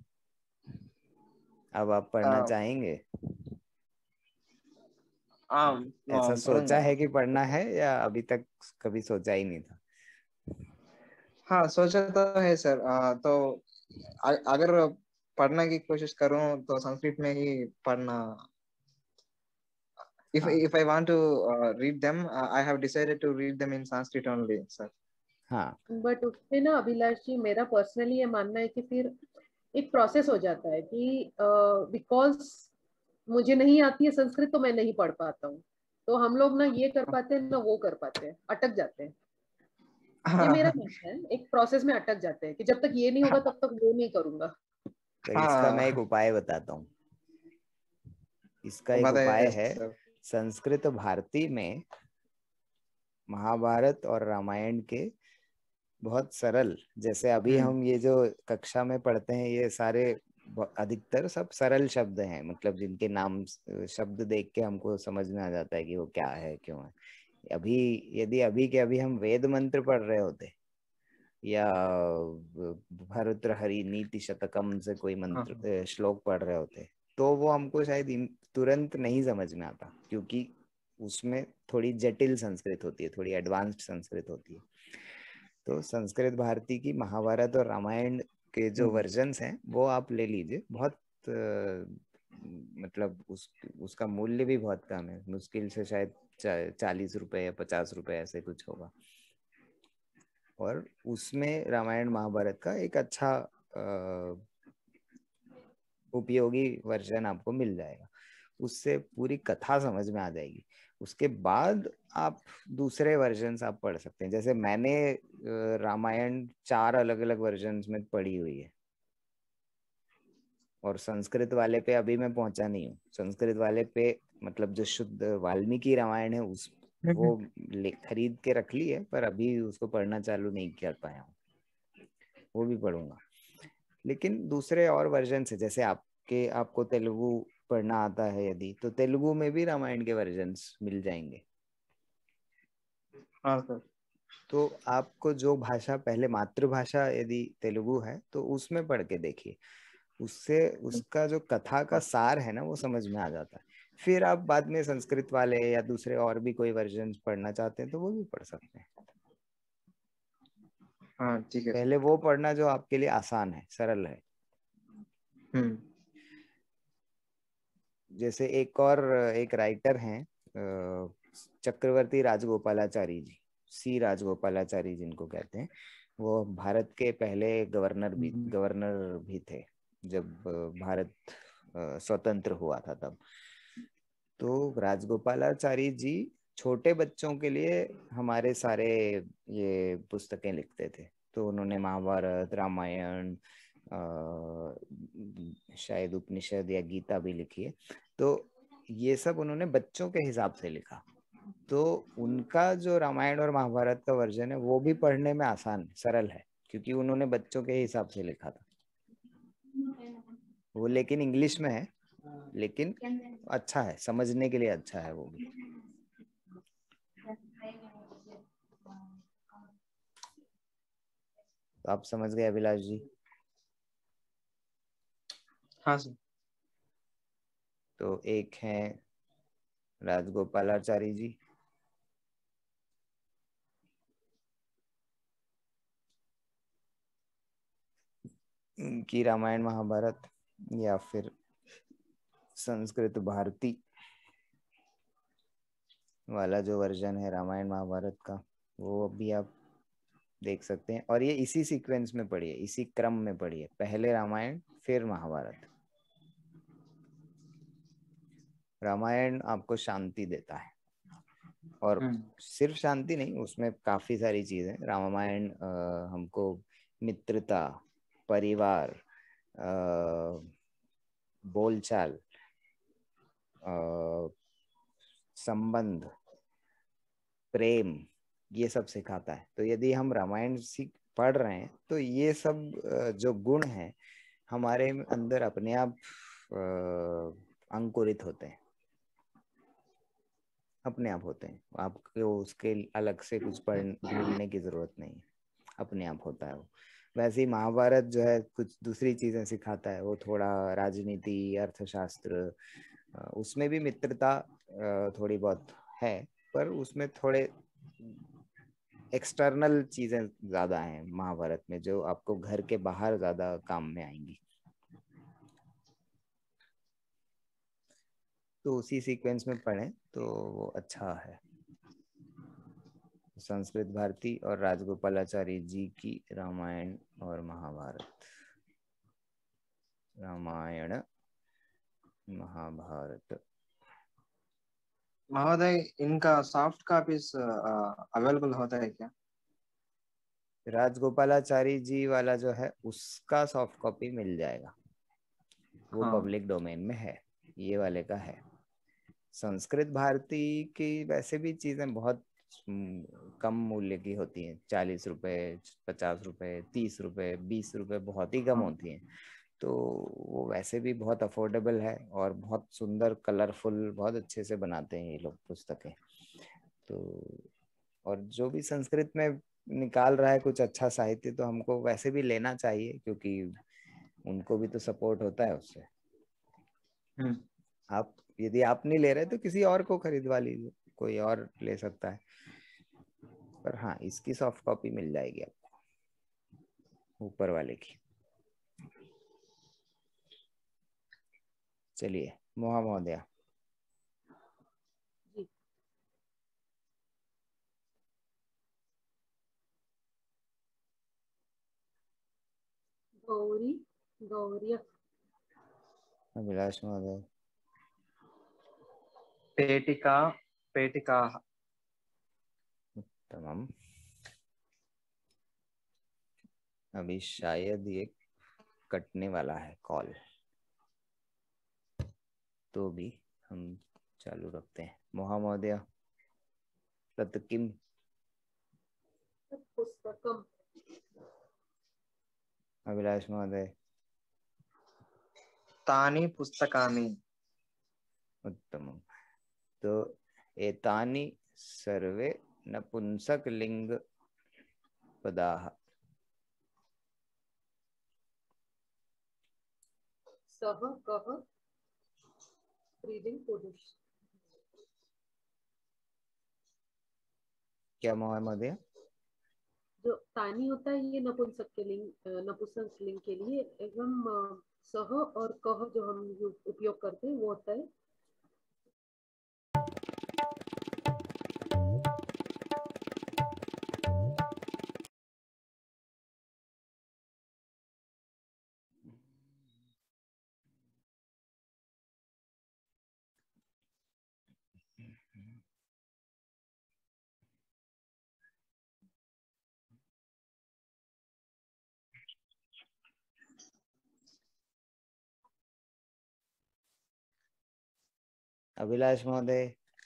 अब आप पढ़ना अ, चाहेंगे? आम ऐसा अम, सोचा पढ़ूंगा। है कि पढ़ना है, या अभी तक कभी सोचा ही नहीं था? हाँ सोचा तो है सर। अ, तो अ- अगर पढ़ने की कोशिश करूँ तो संस्कृत में ही पढ़ना। If हाँ if I want to uh, read them, uh, I have decided to read them in Sanskrit only, sir. हाँ बट उसमें ना अभिलाष जी, मेरा पर्सनली ये मानना है कि फिर एक प्रोसेस हो जाता है कि बिकॉज मुझे नहीं आती है संस्कृत तो मैं नहीं पढ़ पाता हूँ। तो हम लोग ना ये कर पाते हैं ना वो कर पाते हैं, अटक जाते हैं। ये मेरा मानना है, एक प्रोसेस में अटक जाते हैं कि जब तक ये नहीं होगा तब तक वो नहीं करूंगा। तो इसका मैं एक उपाय बताता हूँ। इसका एक उपाय है, संस्कृत भारती में महाभारत और रामायण के बहुत सरल, जैसे अभी हम ये जो कक्षा में पढ़ते हैं ये सारे अधिकतर सब सरल शब्द हैं, मतलब जिनके नाम शब्द देख के हमको समझ में आ जाता है कि वो क्या है क्यों है। अभी यदि अभी के अभी हम वेद मंत्र पढ़ रहे होते या भरतृ हरि नीति शतकम से कोई मंत्र श्लोक पढ़ रहे होते तो वो हमको शायद तुरंत नहीं समझ में आता, क्योंकि उसमें थोड़ी जटिल संस्कृत होती है, थोड़ी एडवांस्ड संस्कृत होती है। तो संस्कृत भारती की महाभारत और रामायण के जो वर्जन्स हैं वो आप ले लीजिए। बहुत आ, मतलब उस उसका मूल्य भी बहुत कम है, मुश्किल से शायद चा, चालीस रुपए या पचास रुपए ऐसे कुछ होगा, और उसमें रामायण महाभारत का एक अच्छा आ, उपयोगी वर्जन आपको मिल जाएगा। उससे पूरी कथा समझ में आ जाएगी। उसके बाद आप दूसरे वर्जन्स आप पढ़ सकते हैं। जैसे मैंने रामायण चार अलग अलग वर्जन्स में पढ़ी हुई है, और संस्कृत वाले पे अभी मैं पहुंचा नहीं हूँ। संस्कृत वाले पे मतलब जो शुद्ध वाल्मीकि रामायण है उस वो खरीद के रख ली है, पर अभी उसको पढ़ना चालू नहीं कर पाया हूँ, वो भी पढ़ूंगा। लेकिन दूसरे और वर्जन से, जैसे आपके आपको तेलुगु पढ़ना आता है यदि, तो तेलुगु में भी रामायण के वर्जन्स मिल जाएंगे। हाँ सर। तो आपको जो भाषा पहले मातृभाषा यदि तेलुगु है तो उसमें पढ़ के देखिए, उससे उसका जो कथा का सार है ना वो समझ में आ जाता है। फिर आप बाद में संस्कृत वाले या दूसरे और भी कोई वर्जन पढ़ना चाहते हैं तो वो भी पढ़ सकते हैं। हाँ ठीक है। पहले वो पढ़ना जो आपके लिए आसान है, सरल है। जैसे एक और एक राइटर हैं चक्रवर्ती राजगोपालाचारी जी, सी राजगोपालाचारी जिनको कहते हैं, वो भारत के पहले गवर्नर भी गवर्नर भी थे जब भारत स्वतंत्र हुआ था तब। तो राजगोपालाचारी जी छोटे बच्चों के लिए हमारे सारे ये पुस्तकें लिखते थे। तो उन्होंने महाभारत, रामायण, शायद उपनिषद या गीता भी लिखी है। तो ये सब उन्होंने बच्चों के हिसाब से लिखा। तो उनका जो रामायण और महाभारत का वर्जन है वो भी पढ़ने में आसान सरल है, क्योंकि उन्होंने बच्चों के हिसाब से लिखा था वो, लेकिन इंग्लिश में है, लेकिन अच्छा है, समझने के लिए अच्छा है वो भी। तो आप समझ गए अभिलाष जी? हाँ सर। तो एक है राजगोपालाचारी जी, की रामायण महाभारत, या फिर संस्कृत भारती वाला जो वर्जन है रामायण महाभारत का, वो भी आप देख सकते हैं। और ये इसी सीक्वेंस में पढ़िए, इसी क्रम में पढ़िए, पहले रामायण फिर महाभारत। रामायण आपको शांति देता है, और सिर्फ शांति नहीं, उसमें काफी सारी चीजें। रामायण हमको मित्रता, परिवार, बोलचाल, संबंध, प्रेम, ये सब सिखाता है। तो यदि हम रामायण सीख पढ़ रहे हैं तो ये सब जो गुण हैं हमारे अंदर अपने आप अंकुरित होते हैं, अपने आप होते हैं। आपको उसके अलग से कुछ पढ़ ढूंढने की जरूरत नहीं है, अपने आप होता है वो। वैसे ही महाभारत जो है कुछ दूसरी चीजें सिखाता है, वो थोड़ा राजनीति, अर्थशास्त्र, उसमें भी मित्रता थोड़ी बहुत है, पर उसमें थोड़े एक्सटर्नल चीजें ज्यादा हैं महाभारत में, जो आपको घर के बाहर ज्यादा काम में आएंगी। तो उसी सीक्वेंस में पढ़ें तो वो अच्छा है। संस्कृत भारती और राजगोपालाचारी जी की रामायण और महाभारत। रामायण महाभारत। महोदय, इनका सॉफ्ट कॉपीज अवेलेबल होता है क्या? राजगोपालाचारी जी वाला जो है उसका सॉफ्ट कॉपी मिल जाएगा, वो हाँ। पब्लिक डोमेन में है, ये वाले का है। संस्कृत भारती की वैसे भी चीजें बहुत कम मूल्य की होती हैं, चालीस रुपए, पचास रुपए, तीस रुपए, बीस रुपए, बहुत ही कम हाँ। होती हैं। तो वो वैसे भी बहुत अफोर्डेबल है और बहुत सुंदर कलरफुल, बहुत अच्छे से बनाते हैं ये लोग पुस्तकें। तो और जो भी संस्कृत में निकाल रहा है कुछ अच्छा साहित्य, तो हमको वैसे भी लेना चाहिए, क्योंकि उनको भी तो सपोर्ट होता है उससे। हम्म। आप यदि आप नहीं ले रहे तो किसी और को खरीदवा लीजिए, कोई और ले सकता है। पर हाँ, इसकी सॉफ्ट कॉपी मिल जाएगी आपको, ऊपर वाले की। चलिए, मोहा महोदया। जी। गौरी, गौर्य। अभिलाष महोदय। पेटिका, पेटिकाः। तमाम। अभी शायद ये कटने वाला है कॉल, तो भी हम चालू रखते हैं। मोहा महोदया, तत् किम? पुस्तकम। अभिलाष महोदय। तानि पुस्तकानि। उत्तमम्। तो एतानि सर्वे नपुंसकलिंग पदाः। सह, कह, स्त्रीलिंग पुरुष। क्या मोहा महोदय? जो तानी होता है ये नपुंसक के लिंग, नपुंसक लिंग के लिए, एवं अ, सह और कह जो हम यू- उपयोग करते हैं वो होता है अभिलाष महोदय।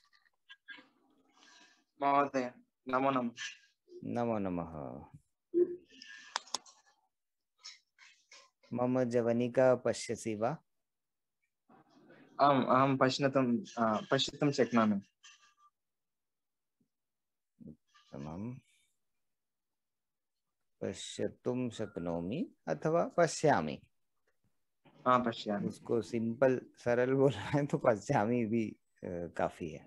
महोदय, नमो नमः। नमो नमः। मम जवनिका पश्यसि वा? आम्, अहं पश्यतुं पश्यतुं शक्नोमि। तमाम। पश्यतुं शक्नोमि अथवा पश्यामि। हाँ, पश्यामि। उसको सिंपल सरल बोलना है तो पश्यामि भी अ, काफी है।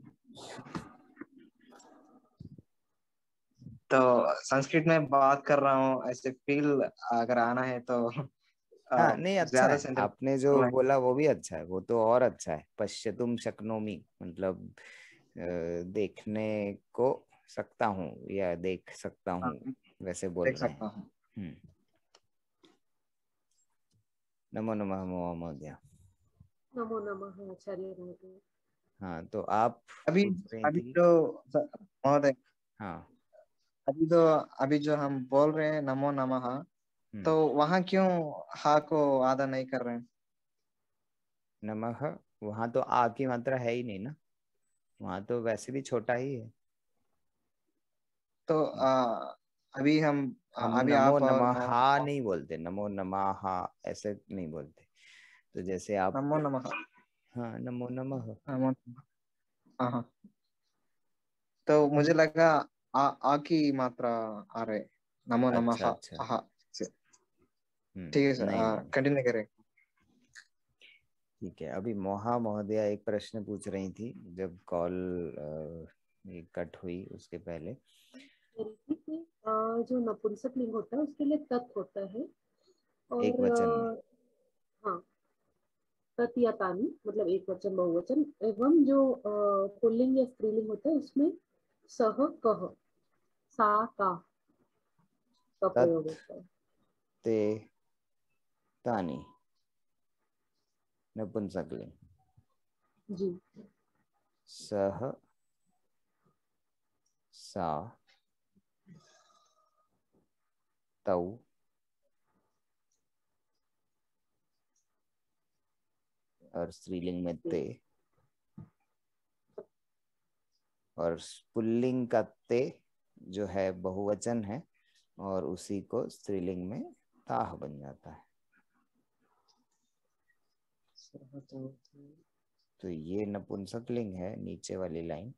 तो संस्कृत में बात कर रहा हूँ, ऐसे फील अगर आना है तो हाँ, आ, नहीं, अच्छा ज्यादा है, सेंटेंस आपने जो बोलना बोला वो भी अच्छा है, वो तो और अच्छा है। पश्यतुम शक्नोमि मतलब अ, देखने को सकता हूँ या देख सकता है। हूँ, हाँ, वैसे बोल देख रहे हैं। सकता हूँ। हम्म। नमो नमः महोदय। नमो नमः आचार्य महोदय। हाँ, तो आप अभी पूछ रही अभी थी। जो महोदय, हाँ। अभी जो अभी जो हम बोल रहे हैं नमो नमः, हम्म। तो वहाँ क्यों हा को आधा नहीं कर रहे हैं? नमः, वहां तो आ की मात्रा है ही नहीं ना, वहां तो वैसे भी छोटा ही है। तो आ, अभी हम आ, हम अभी नमो आप और नमः मैं हा नहीं बोलते, नमो नमः हा ऐसे नहीं बोलते। तो जैसे आप, नमो नमः। हाँ, नमो नमः। नमो, हाँ हाँ। तो मुझे लगा आ, आ की मात्रा आ रहे, नमो नमः अच्छा अच्छा। हा से। हम्म। ठीक है सर, नहीं नहीं नहीं। कंटिन्यू करें। ठीक है, अभी मोहा महोदया एक प्रश्न पूछ रही थी जब कॉल कट हुई उसके पहले। रीति से अ, जो नपुंसक लिंग होता है उसके लिए तत् होता है एक और वचन में। अ, हाँ, तत् या तानी मतलब एक वचन बहुवचन, एवं जो अ, पुल्लिंग या स्त्रीलिंग होता है उसमें सह, कह, सा, का का प्रयोग तत् होता है। ते तानी। नपुंसकलिंग। जी। सह, सा, तौ, और स्त्रीलिंग में ते, और पुल्लिंग का ते जो है बहुवचन है और उसी को स्त्रीलिंग में ताह बन जाता है। तो ये नपुंसकलिंग है नीचे वाली लाइन,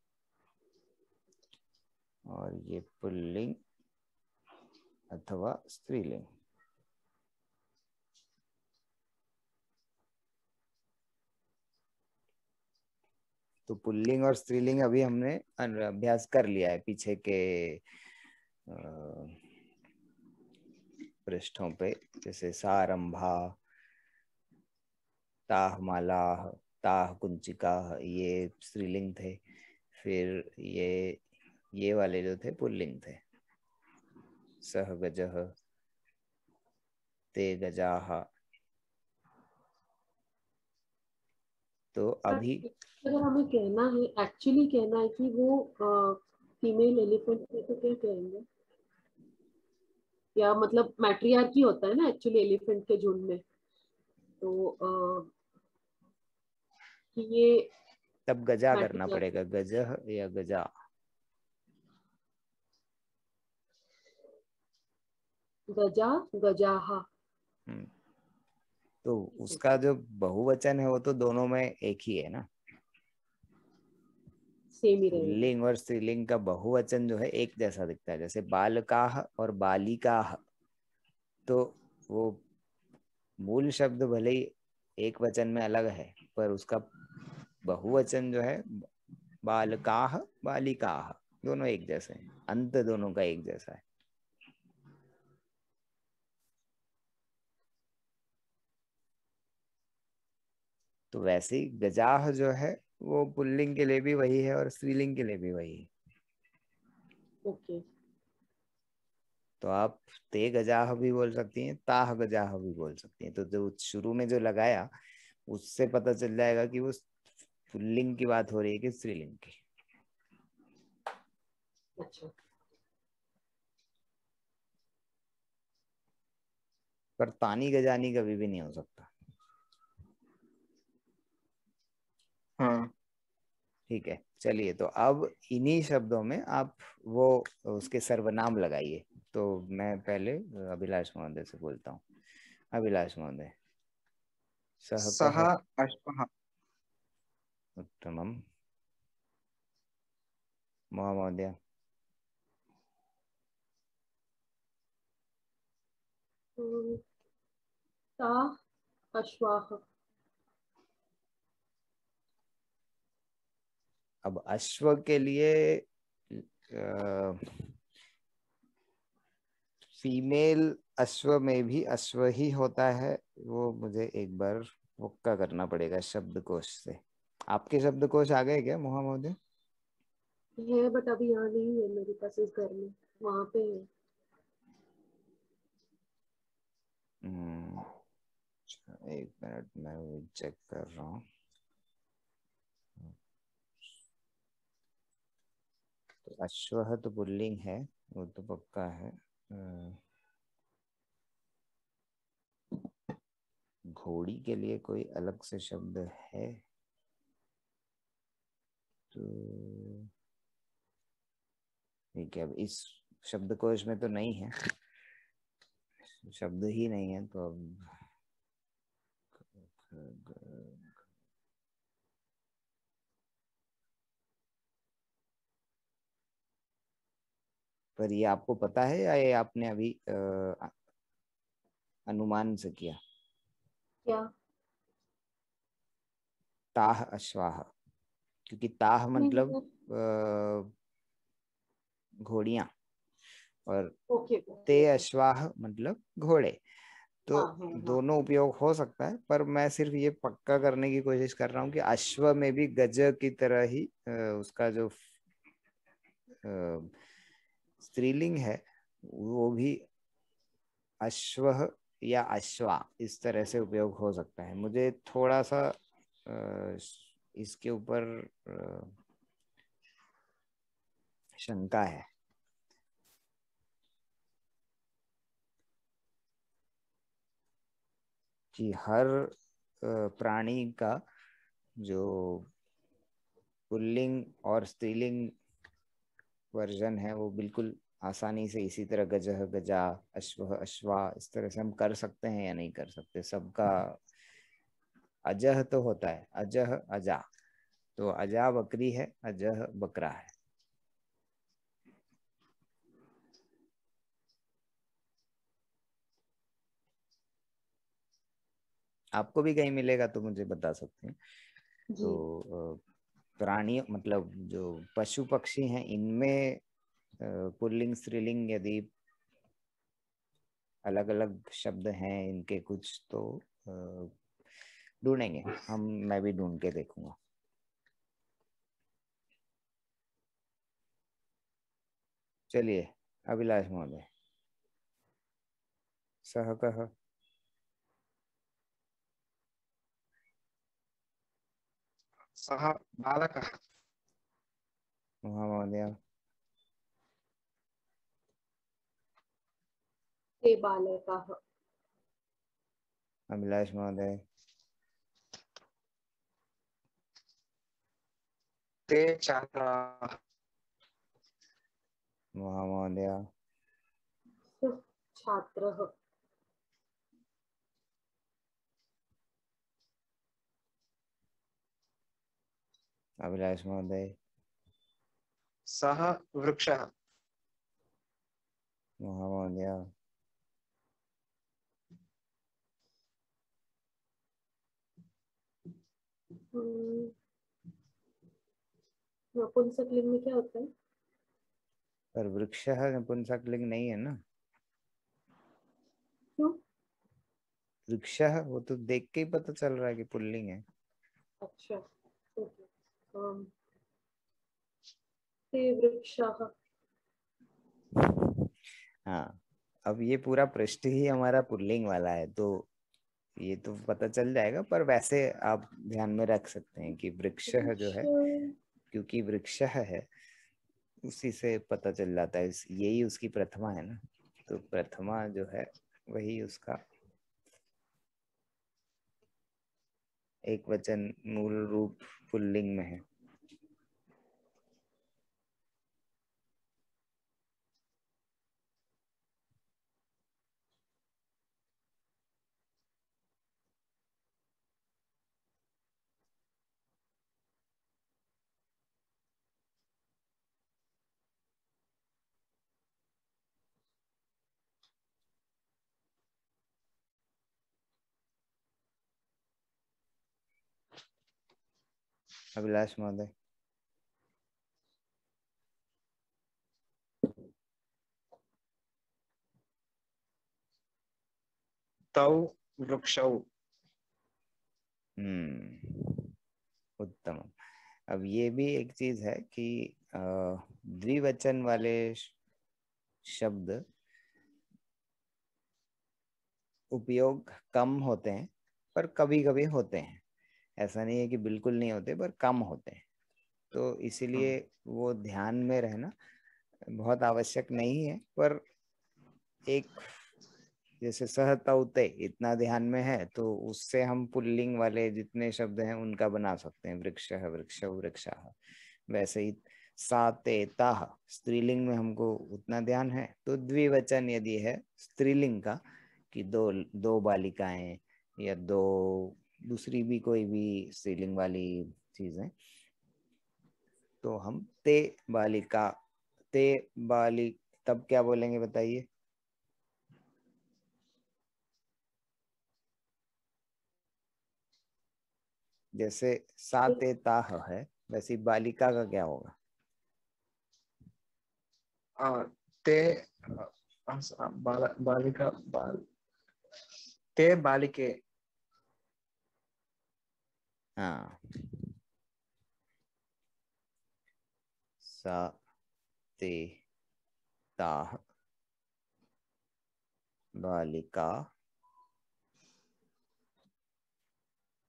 और ये पुल्लिंग अथवा स्त्रीलिंग। तो पुल्लिंग और स्त्रीलिंग अभी हमने अभ्यास कर लिया है पीछे के पृष्ठों पे, जैसे सारंभा, ताह माला, ताह कुंचिका, ये स्त्रीलिंग थे। फिर ये ये वाले जो थे पुल्लिंग थे, सह गजः, ते गजाः। तो अभी अगर हमें कहना है, एक्चुअली कहना है कि वो फीमेल एलिफेंट है तो क्या कहेंगे? या मतलब मैट्रियार्की होता है ना एक्चुअली एलिफेंट के झुंड में, तो आ, कि ये तब गजा करना मैट्रियार्की। पड़ेगा, गजः या गजा। गजा, गजाह। हम्म, तो उसका जो बहुवचन है वो तो दोनों में एक ही है ना। सेम ही रहेगा। पुल्लिंग और स्त्रीलिंग का बहुवचन जो है एक जैसा दिखता है, जैसे बालकाः और बालिकाः। तो वो मूल शब्द भले ही एक वचन में अलग है, पर उसका बहुवचन जो है बालकाः बालिकाः, दोनों एक जैसे हैं, अंत दोनों का एक जैसा है। तो वैसे ही गजाह जो है वो पुल्लिंग के लिए भी वही है और स्त्रीलिंग के लिए भी वही है। ओके। तो आप ते गजाह भी बोल सकती हैं, ताह गजाह भी बोल सकती हैं। तो जो शुरू में जो लगाया उससे पता चल जाएगा कि वो पुल्लिंग की बात हो रही है कि स्त्रीलिंग की। अच्छा। पर तानी गजानी कभी भी नहीं हो सकता। हाँ ठीक है, चलिए। तो अब इन्हीं शब्दों में आप वो उसके सर्वनाम लगाइए। तो मैं पहले अभिलाष महोदय से बोलता हूँ। अभिलाष महोदय। सः सहपः। अश्वः। उत्तमम्। महोदय। अम, ताः अश्वाः। अब अश्व के लिए फीमेल अश्व में भी अश्व ही होता है, वो मुझे एक बार वक्का करना पड़ेगा शब्दकोश से। आपके शब्दकोश आ गए क्या मोहा महोदय? है बट अभी यहाँ नहीं है मेरे पास इस घर में, वहां पे है। हम्म, एक मिनट मैं चेक कर रहा हूँ। तो अश्व तो पुल्लिंग है, वो तो पक्का है। घोड़ी के लिए कोई अलग से शब्द है तो ठीक है, अब इस शब्दकोश में तो नहीं है, शब्द ही नहीं है। तो अब पर ये आपको पता है या ये आपने अभी आ, अनुमान से किया? क्या? ताह अश्वाह, क्योंकि ताह नहीं मतलब मतलब। घोड़ियां और ओके ते ओके। अश्वाह मतलब घोड़े। तो हाँ हाँ हाँ। दोनों उपयोग हो सकता है, पर मैं सिर्फ ये पक्का करने की कोशिश कर रहा हूँ कि अश्व में भी गज की तरह ही उसका जो स्त्रीलिंग है वो भी अश्व या अश्वा इस तरह से उपयोग हो सकता है। मुझे थोड़ा सा अ, इसके ऊपर अ, शंका है। कि हर अ, प्राणी का जो पुल्लिंग और स्त्रीलिंग वर्जन है वो बिल्कुल आसानी से इसी तरह गजह गजा, अश्व अश्वा इस तरह से हम कर सकते हैं या नहीं कर सकते। सबका अजह तो होता है, अजह अजा, तो अजा बकरी है, अजह बकरा है। आपको भी कहीं मिलेगा तो मुझे बता सकते हैं। जी। तो प्राणी मतलब जो पशु पक्षी हैं इनमें पुल्लिंग स्त्रीलिंग यदि अलग अलग शब्द हैं इनके कुछ तो ढूंढेंगे हम, मैं भी ढूंढ के देखूंगा। चलिए अभिलाष महोदय, सह कह। सः बालकः। महोदय। ते बालकाः। अभिलाष महोदय। ते छात्राः। महोदय। सः छात्रः। अभिलाष महोदय। सः वृक्षः। महोदय। हम्म, नपुंसक लिंग में क्या होता है? पर वृक्ष नपुंसक लिंग नहीं है ना। क्यों? वृक्ष वो तो देख के ही पता चल रहा है कि पुल्लिंग है। अच्छा, ओके। um, ते वृक्षाः। हाँ, अब ये पूरा पृष्ठ ही हमारा पुल्लिंग वाला है तो ये तो पता चल जाएगा, पर वैसे आप ध्यान में रख सकते हैं कि वृक्ष जो वृक्ष। है, क्योंकि वृक्ष है उसी से पता चल जाता है, यही उसकी प्रथमा है ना, तो प्रथमा जो है वही उसका एक वचन मूल रूप पुल्लिंग में है। अभिलाष महोदय। तौ वृक्षौ। हम्म, उत्तम। अब ये भी एक चीज है कि अ, द्विवचन वाले शब्द उपयोग कम होते हैं, पर कभी कभी होते हैं। ऐसा नहीं है कि बिल्कुल नहीं होते, पर कम होते हैं। तो इसीलिए वो ध्यान में रहना बहुत आवश्यक नहीं है। पर एक जैसे सहतौते इतना ध्यान में है तो उससे हम पुल्लिंग वाले जितने शब्द हैं उनका बना सकते हैं, वृक्ष वृक्ष वृक्षा। वैसे ही सातेताह स्त्रीलिंग में हमको उतना ध्यान है, तो द्विवचन यदि है स्त्रीलिंग का कि दो दो बालिकाएं या दो दूसरी भी कोई भी स्त्रीलिंग वाली चीजें, तो हम ते बालिका, ते बाली, तब क्या बोलेंगे बताइए। जैसे सातेताह है वैसी बालिका का क्या होगा। आ, ते आ, बाल, बालिका बाल ते बालिके। हाँ, सा ते ताह बालिका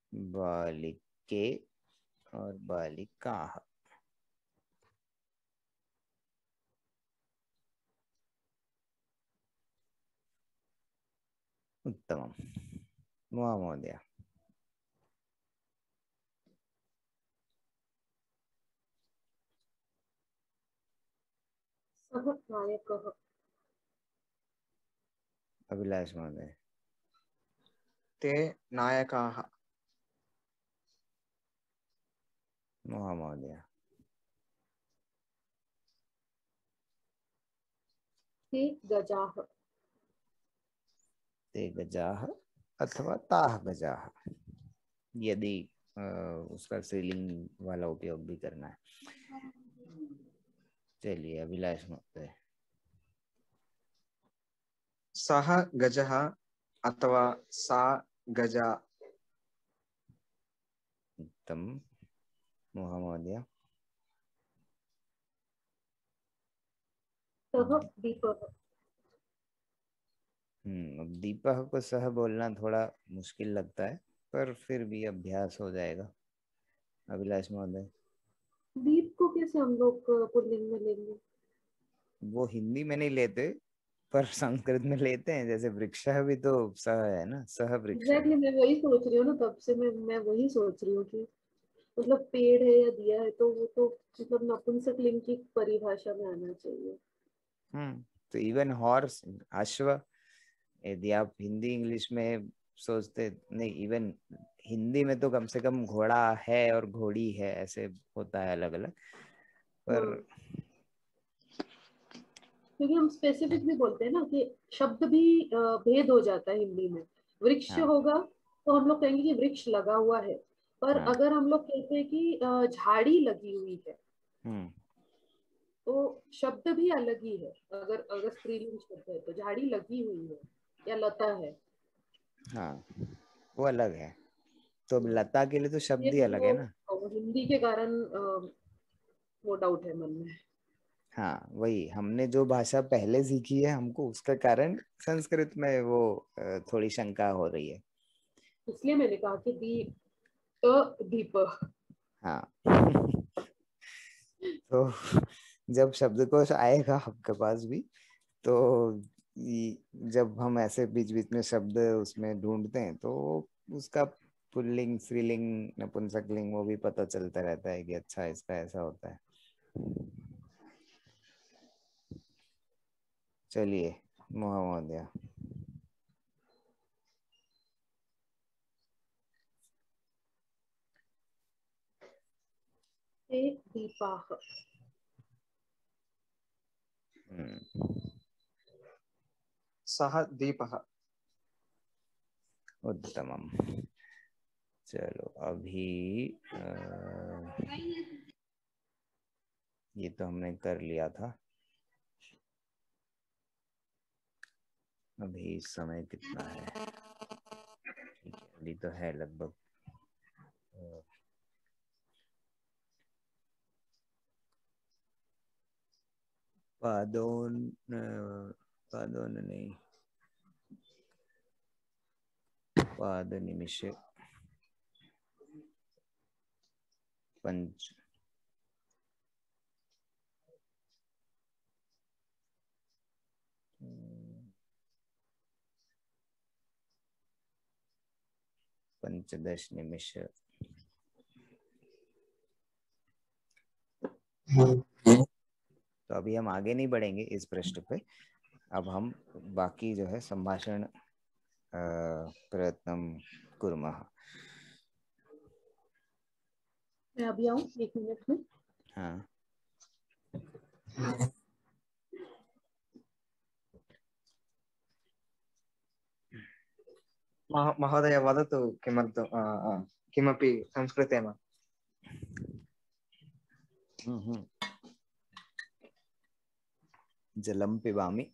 बालिके और बालिकाः। उत्तमम्। महोदय। सः नायकः। अभिलाष महोदय। ते नायकाः। महोदय। ते गजाः। ते गजाः अथवा ताः गजाः, यदि आ, उसका स्त्रीलिंग वाला उपयोग भी करना है। चलिए अभिलाष महोदय। सः गजः अथवा सा गजा। उत्तम। महोदय। सः दीपः। हम्म अब दीपक को सह बोलना थोड़ा मुश्किल लगता है, पर फिर भी अभ्यास हो जाएगा। अभिलाष महोदय। दीप को कैसे हम लोग पुल्लिंग में लेंगे? वो हिंदी में नहीं लेते, पर संस्कृत में लेते हैं। जैसे वृक्ष भी तो सह है ना, सह वृक्ष। एग्जैक्टली मैं वही सोच रही हूँ ना, तब से मैं मैं वही सोच रही हूँ कि मतलब पेड़ है या दिया है तो वो तो मतलब नपुंसक लिंग की परिभाषा में आना चाहिए। हम्म तो इवन हॉर्स, अश्व, यदि आप हिंदी इंग्लिश में सोचते नहीं, इवन हिंदी में तो कम से कम घोड़ा है और घोड़ी है, ऐसे होता है अलग अलग। पर हाँ, क्योंकि हम स्पेसिफिक भी बोलते हैं ना कि शब्द भी अ, भेद हो जाता है हिंदी में। वृक्ष हाँ होगा तो हम लोग कहेंगे कि वृक्ष लगा हुआ है, पर हाँ। अगर हम लोग कहते हैं कि अ, झाड़ी लगी हुई है हम्म तो शब्द भी अलग ही है। अगर अगर स्त्रीलिंग शब्द है तो झाड़ी लगी हुई है या लता है। हाँ, वो अलग है। तो अब हम्म, लता के लिए तो ये शब्द ही अलग है वो ना। वो हिंदी के कारण अ, वो डाउट है मन में। हाँ, वही हमने जो भाषा पहले सीखी है, हमको उसका कारण संस्कृत में वो अ, थोड़ी शंका हो रही है। इसलिए मैंने कहा कि दीप अ, दीप। हाँ। तो जब शब्दकोश आएगा आपके पास भी, तो ये- जब हम ऐसे बीच बीच में शब्द उसमें ढूंढते हैं, तो उसका पुल्लिंग, स्त्रीलिंग, नपुंसकलिंग वो भी पता चलता रहता है कि अच्छा इसका ऐसा होता है। चलिए महोदय। ते दीपाः। हम्म सः दीपः। उत्तमम। चलो अभी अ, ये तो हमने कर लिया था। अभी समय कितना है? ठीक है, अभी तो है लगभग अ, पादोन अ, पादोन नहीं, पाद निमिष पंच पंचदश निमिष। तो अभी हम आगे नहीं बढ़ेंगे इस पृष्ठ पे। अब हम बाकी जो है संभाषण अ, प्रयत्नम कुर्मः। मैं अभी आऊँ एक मिनट में। हाँ। मह- महोदय वदतु किमर्थं आ, आ, किमपि संस्कृतेन। हम्म हम्म जलम पिबामि।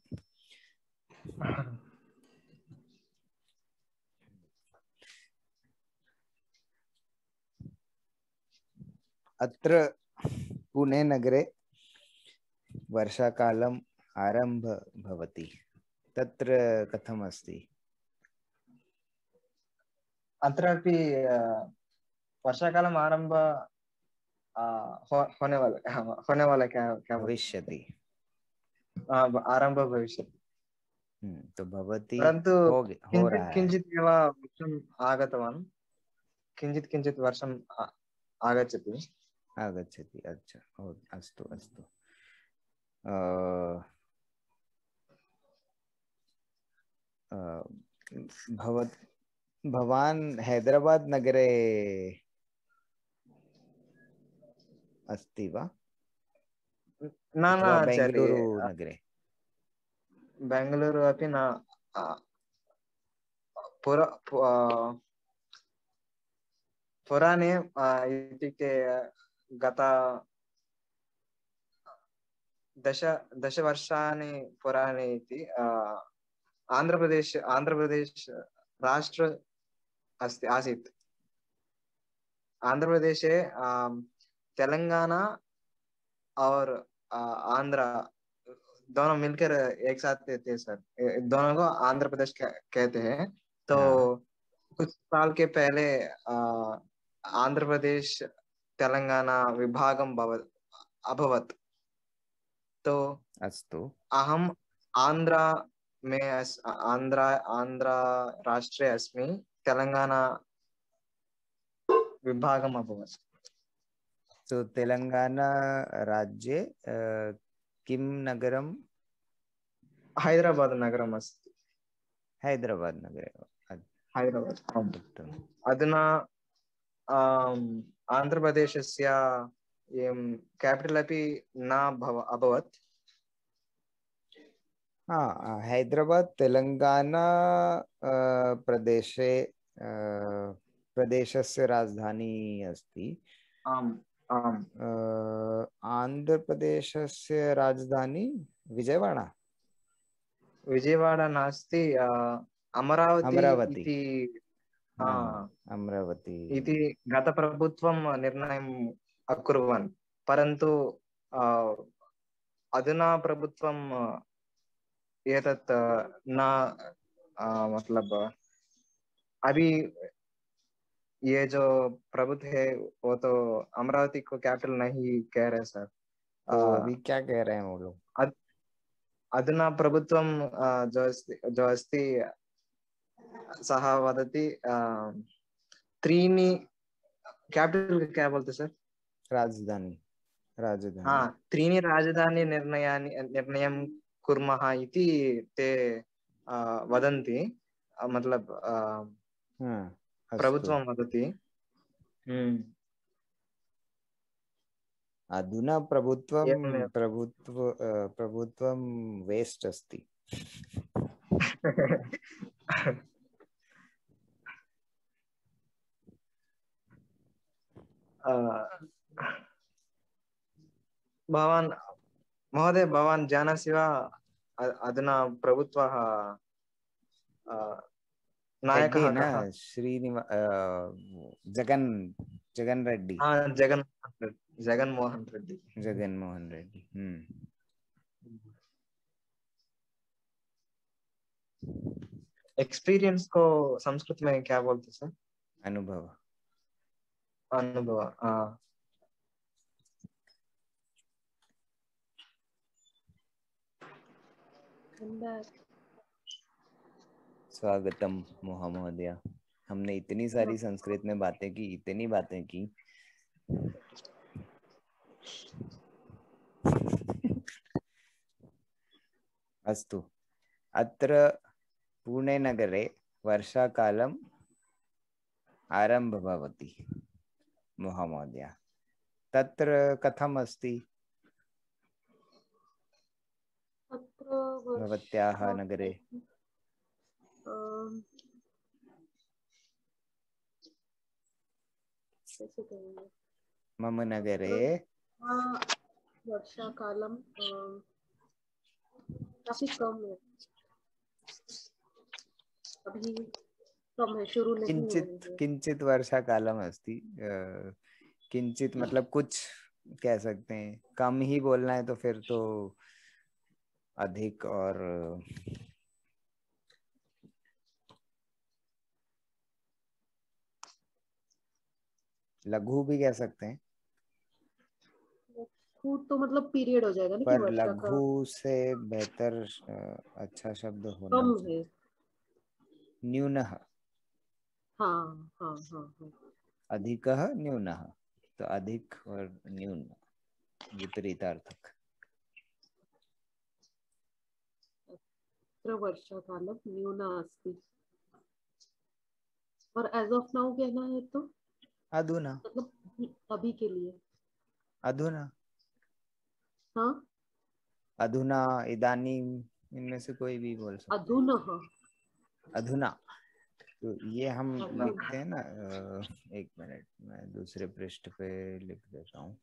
अत्र पुणे नगरे वर्षाकालम् आरम्भ भवति। तत्र कथम् अस्ति? अत्रापि वर्षाकालम् आरम्भ हो, होने वाला होने वाला क्या क्या भविष्यति। आरम्भ भविष्यति। तो भवति परन्तु हो हो रहा किञ्चित् है। किञ्चित् एव वर्षम् आगतवान्, किञ्चित् किञ्चित् वर्षम् आगच्छति आगच्छति। अच्छा, अस्तु अस्तु। भवत् भवान् हैदराबाद नगरे अस्ति वा? न न बेंगलुरु नगरे? बेंगलुरु अपि न, पुरा पुराणे इत्युक्ते गत दश दशवर्षाणि पुराणे इति आन्ध्रप्रदेश आन्ध्रप्रदेश राष्ट्र अस्ति आसीत्। आंध्रप्रदेशे तेलंगाना और आंध्र दोनों मिलकर एक साथ थे सर, दोनों को आंध्र प्रदेश कहते हैं। तो कुछ साल के पहले आंध्र प्रदेश तेलंगाना विभागम अभवत्। तो अस्तु, अहम आंध्र में आंध्र आंध्र राष्ट्रे अस्मि, तेलंगाना विभागम अभवत्। तो तेलंगाना राज्ये किं नगरं? हैदराबाद नगरम् अस्ति। हैदराबाद नगरे? हैदराबाद। अधुना आन्ध्रप्रदेशस्य कैपिटल अपि न अभवत्। हाँ, हैदराबाद तेलंगाना प्रदेशे प्रदेशस्य राजधानी अस्ति। आम् आम्। आन्ध्रप्रदेशस्य राजधानी विजयवाड़ा? विजयवाड़ा नास्ति, अमरावती अमरावती इति। अमरावती इति गतप्रभुत्वं निर्णयम् अकुर्वन्, परन्तु अधुना प्रभुत्वं एतत् न, मतलब अभी ये जो प्रभुत्व है वो तो अमरावती को कैपिटल नहीं कह रहे सर। तो अभी क्या कह रहे हैं वो लोग? अधुना प्रभुत्वं जो अस्ति जो अस्ति सः वदति त्रीणि कैपिटल क्या बोलते सर? राजधानी राजधानी हाँ, त्रीणि राजधानी निर्णयानि निर्णयं कुर्मः इति ते वदन्ति, मतलब प्रभुत्वं वदति। अधुना प्रभुत्वं प्रभुत्व प्रभुत्वं वेस्ट अस्ति। भवान् महोदय, भवान् जानासि वा अधुना प्रभुत्वः नायकः कः? श्रीनिवा जगन जगन रेड्डी। हाँ, जगन जगनमोहन रेड्डी। जगनमोहन रेड्डी। हम्म। एक्सपीरियंस को संस्कृत में क्या बोलते सर? अनुभव। अनुभव, हाँ। स्वागतम मोहा महोदया। हमने इतनी सारी संस्कृत में बातें की, इतनी बातें की। अस्तु, अत्र पुणे नगरे वर्षाकालम् आरम्भ भवति मोहा महोदया। तत्र कथम् अस्ति भवत्याः नगरे? मम नगरे वर्षाकालं काफी कम है, अभी कम है, शुरू नहीं किंचित किंचित वर्षाकालम अस्ति। किंचित मतलब कुछ कह सकते हैं, कम ही बोलना है तो फिर तो अधिक और लघु भी कह सकते हैं, लघु तो मतलब पीरियड हो जाएगा ना कि पर वर्षा का लघु से बेहतर अ, अच्छा शब्द होना कम चाहिए। है। न्यूनः, हाँ हाँ हाँ हाँ। अधिकः न्यूनः, तो अधिक और न्यून विपरीतार्थक। अत्र वर्षाकालं न्यूना अस्ति, और एज ऑफ नाउ कहना है तो अधुना, मतलब अभी के लिए। अधुना, हाँ, अधुना, इदानीम, इनमें से कोई भी बोल सकते हैं। अधुनः, अधुना, तो ये हम अधुना। लिखते हैं ना, अ, एक मिनट मैं दूसरे पृष्ठ पे लिख देता हूँ।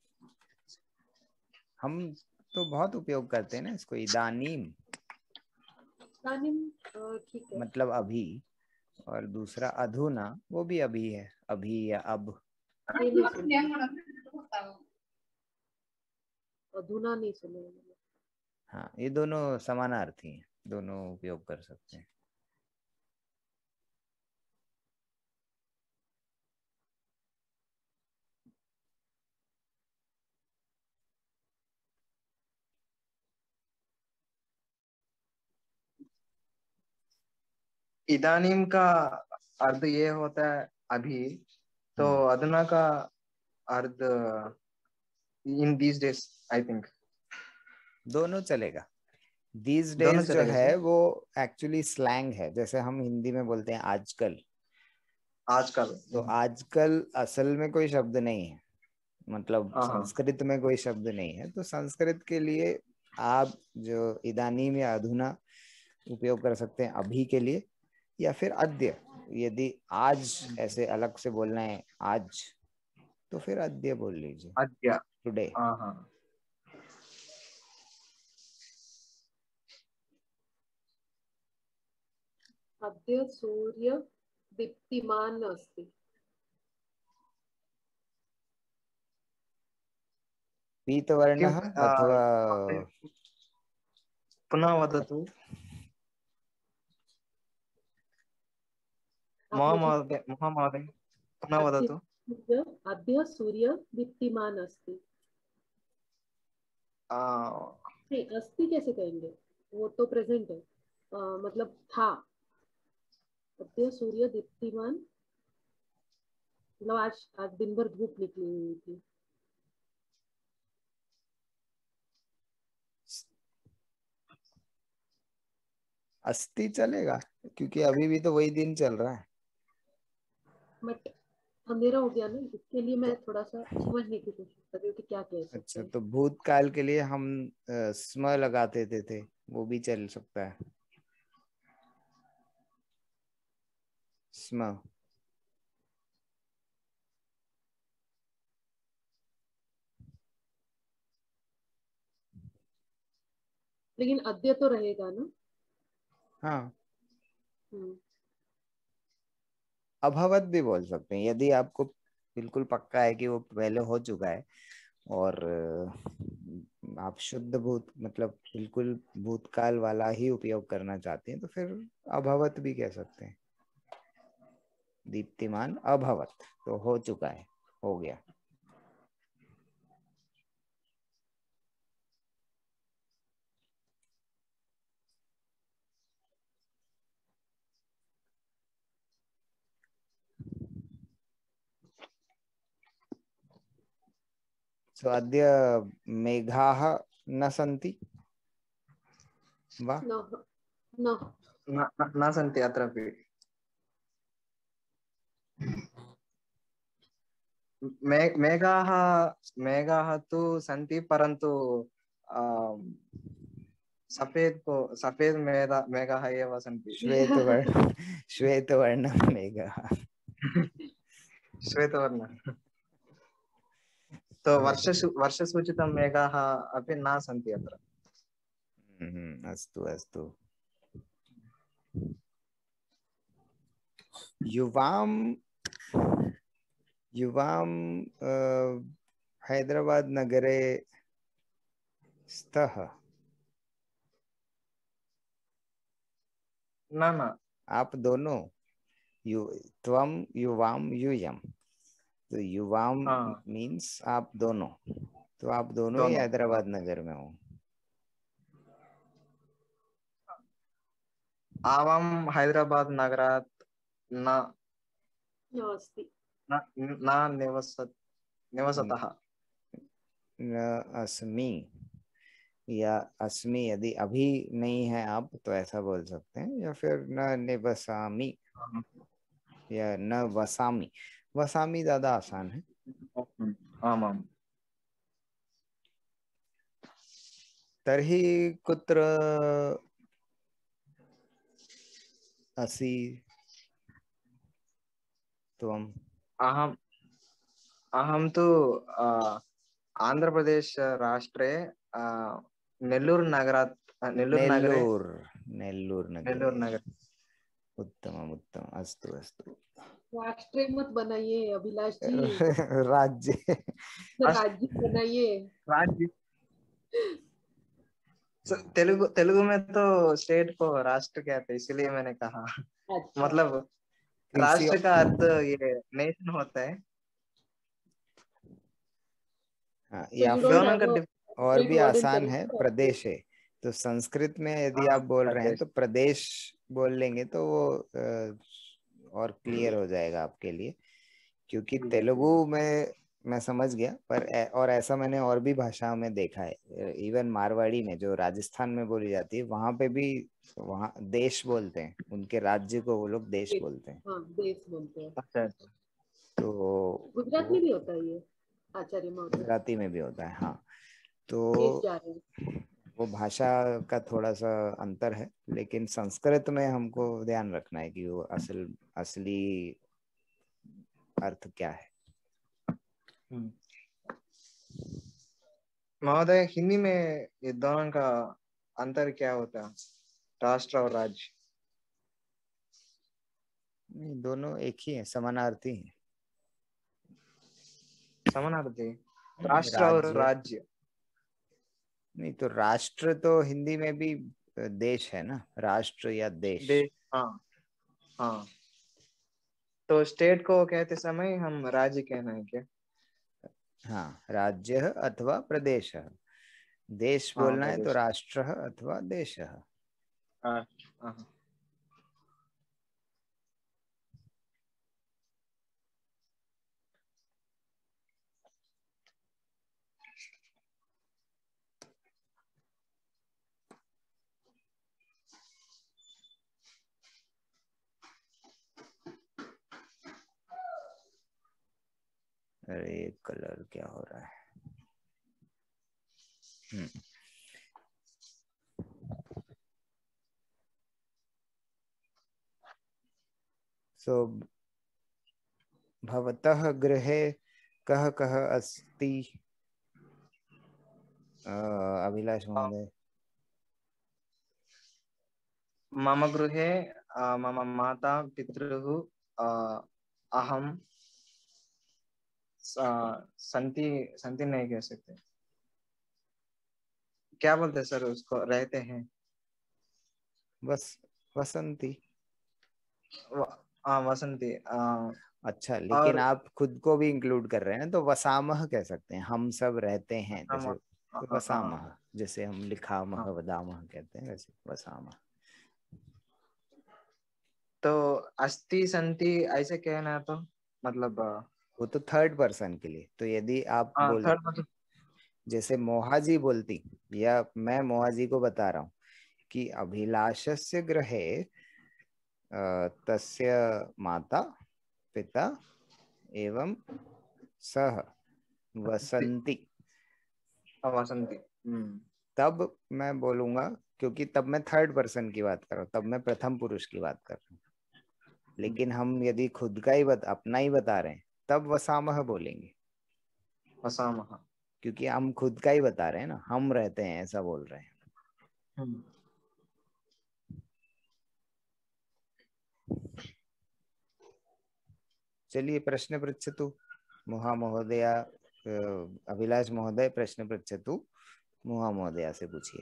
हम तो बहुत उपयोग करते हैं ना इसको, इदानीम इदानीं, अ, ठीक है। मतलब अभी, और दूसरा अधुना वो भी अभी है, अभी या अब। ये नहीं सुना, अधुना नहीं सुना मैंने। हाँ, ये दोनों समानार्थी हैं, दोनों उपयोग कर सकते हैं। इदानीम का अर्थ ये होता है अभी, तो हम्म, अधुना का अर्थ in these days I think. दोनों चलेगा। दीज दोनों डेज जो चलेगा है सर। वो एक्चुअली स्लैंग है, जैसे हम हिंदी में बोलते हैं आजकल। आजकल। तो आजकल असल में कोई शब्द नहीं है, मतलब हाँ हाँ। संस्कृत में कोई शब्द नहीं है, तो संस्कृत के लिए आप जो इदानीम या अधुना उपयोग कर सकते हैं अभी के लिए, या फिर अद्य, यदि आज ऐसे अलग से बोलना है आज, तो फिर अद्य बोल लीजिए, अद्य। टुडे। हाँ हाँ। अद्य सूर्य दीप्तिमान् अस्ति। पीतवर्णः किं अथवा आ, पुनः वदतु आप मुझे, महामहोदय, महामहोदय पुनः अद्य वदतु। सूर्य, अद्य सूर्य दीप्तिमान् अस्ति। आ, नहीं, अस्ति कैसे कहेंगे, वो तो प्रेजेंट है। अ, मतलब था। अद्य सूर्य दीप्तिमान, मतलब आज आज दिन भर धूप निकली हुई थी। अस्थि चलेगा, क्योंकि अभी भी तो वही दिन चल रहा है। बट अंधेरा हो गया ना, इसके लिए मैं तो थोड़ा सा समझने की कोशिश कर रही हूँ कि क्या कह सकते अच्छा, हैं। तो भूतकाल के लिए हम अ, स्म लगाते थे, थे वो भी चल सकता है, स्म। लेकिन अद्य तो रहेगा ना। हाँ, हम्म। अभवत भी बोल सकते हैं, यदि आपको बिल्कुल पक्का है कि वो पहले हो चुका है, और अ, आप शुद्ध भूत मतलब बिल्कुल भूतकाल वाला ही उपयोग करना चाहते हैं, तो फिर अभवत भी कह सकते हैं। दीप्तिमान अभवत, तो हो चुका है, हो गया। सो अद्य मेघाः न सन्ति वा? न, न। न न- न सन्ति अत्रापि। मे मेघाः मेघाः तु सन्ति, परन्तु आम, सफेद को सफेद मेघा मेघाः एव सन्ति। श्वेतवर्ण श्वेतवर्ण मेघः। श्वेतवर्ण। तो वर्ष वर्षसूचितं मेघाः अपि न सन्ति अत्र। हम्म, अस्तु अस्तु। युवाम युवाम अ, हैदराबाद नगरे स्तः। न न। आप दोनों, यु त्वम युवाम यूयम, तो युवाम हाँ मीन्स आप दोनों, तो आप दोनों ही दोनों हाँ हैदराबाद नगर में हो। आवाम हैदराबाद नगरात न नमस्ते। न न निवसत निवसतः। न अस्मि या अस्मि, यदि अभी नहीं है आप तो ऐसा बोल सकते हैं, या फिर न निवसामि या न वसामि। वसामि ज्यादा आसान है। आमाम। तर्हि कुत्र असि त्वम्? अहम अहम तु आंध्र प्रदेश राष्ट्रे नेल्लूर नगरात् नेल्लूर नगरे नेल्लूर, नेल्लूर नगरे। नेल्लूर नगर। उत्तमम् उत्तमम्, अस्तु अस्तु। राष्ट्र मत बनाइए अभिलाष जी, राज्य राज्य बनाइए। राज्य तेलुगु तेलुगु में तो स्टेट को राष्ट्र कहते हैं, इसलिए मैंने कहा। अच्छा, मतलब किसी राष्ट्र का अर्थ ये नेशन होता है। हाँ, so या you फिर don't दोनों have का a डिफ- और separate भी word in आसान है, Telugu? प्रदेश है। तो संस्कृत में यदि हाँ आप बोल रहे हैं प्रदेश। तो प्रदेश बोल लेंगे तो वो अ, और क्लियर हो जाएगा आपके लिए, क्योंकि ठीक है, ठीक तेलुगु में मैं समझ गया, पर ऐ- और ऐसा मैंने और भी भाषाओं में देखा है, इवन मारवाड़ी में जो राजस्थान में बोली जाती है वहां पे भी वहाँ देश बोलते हैं, उनके राज्य को वो लोग देश देश, बोलते हैं। हाँ देश बोलते हैं। अच्छा अच्छा। तो गुजरात में वो भी होता है ये, आचार्य महोदय। गुजराती में भी होता है, हाँ। देश तो जा रहे हैं। वो भाषा का थोड़ा सा अंतर है, लेकिन संस्कृत में हमको ध्यान रखना है कि वो असल असली अर्थ क्या है। हम्म। महोदय, हिंदी में ये दोनों का अंतर क्या होता है, राष्ट्र और राज्य? नहीं, दोनों एक ही है, समानार्थी है। समानार्थी? राष्ट्र और राज्य राज्य? नहीं, तो राष्ट्र तो हिंदी में भी देश है ना, राष्ट्र या देश। देश, हाँ हाँ। तो स्टेट को कहते समय हम राज्य कहना है क्या? हाँ, राज्य अथवा प्रदेश। देश हाँ बोलना है तो प्रदेश। राष्ट्र अथवा देश। हाँ हाँ। अरे कलर क्या हो रहा है? हम्म सो भवतः गृहे कः कः अस्ति? अ, अभिलाष महोदय। मम गृहे अ, मम माता पितृः अ, अहम स- संति संति नहीं कह सकते, क्या बोलते हैं सर उसको, रहते हैं। बस वसंती। व, आ, वसंती आ, अच्छा, और लेकिन आप खुद को भी इंक्लूड कर रहे हैं तो वसामह कह सकते हैं, हम सब रहते हैं हम, जैसे। हाँ तो हाँ वसामह, जैसे हम लिखामह हाँ। वदामह कहते हैं, वैसे वसामह। तो अस्ति संति ऐसे कहना है तो मतलब वो तो थर्ड पर्सन के लिए, तो यदि आप बोल थर्ड पर्सन। जैसे मोहाजी बोलती, या मैं मोहाजी को बता रहा हूँ कि अभिलाषस्य गृहे अ, तस्य माता पिता एवं सह वसंती, वसंती। हम्म। तब मैं बोलूंगा, क्योंकि तब मैं थर्ड पर्सन की बात कर रहा हूँ, तब मैं प्रथम पुरुष की बात कर रहा हूँ। लेकिन हम यदि खुद का ही बता अपना ही बता रहे हैं तब वसामह बोलेंगे, वसामः। क्योंकि हम खुद का ही बता रहे हैं ना, हम रहते हैं ऐसा बोल रहे हैं। हम्म। चलिए, प्रश्न पृच्छतु मुहा महोदय। अभिलाष महोदय प्रश्न पृच्छतु मुहा महोदया से पूछिए।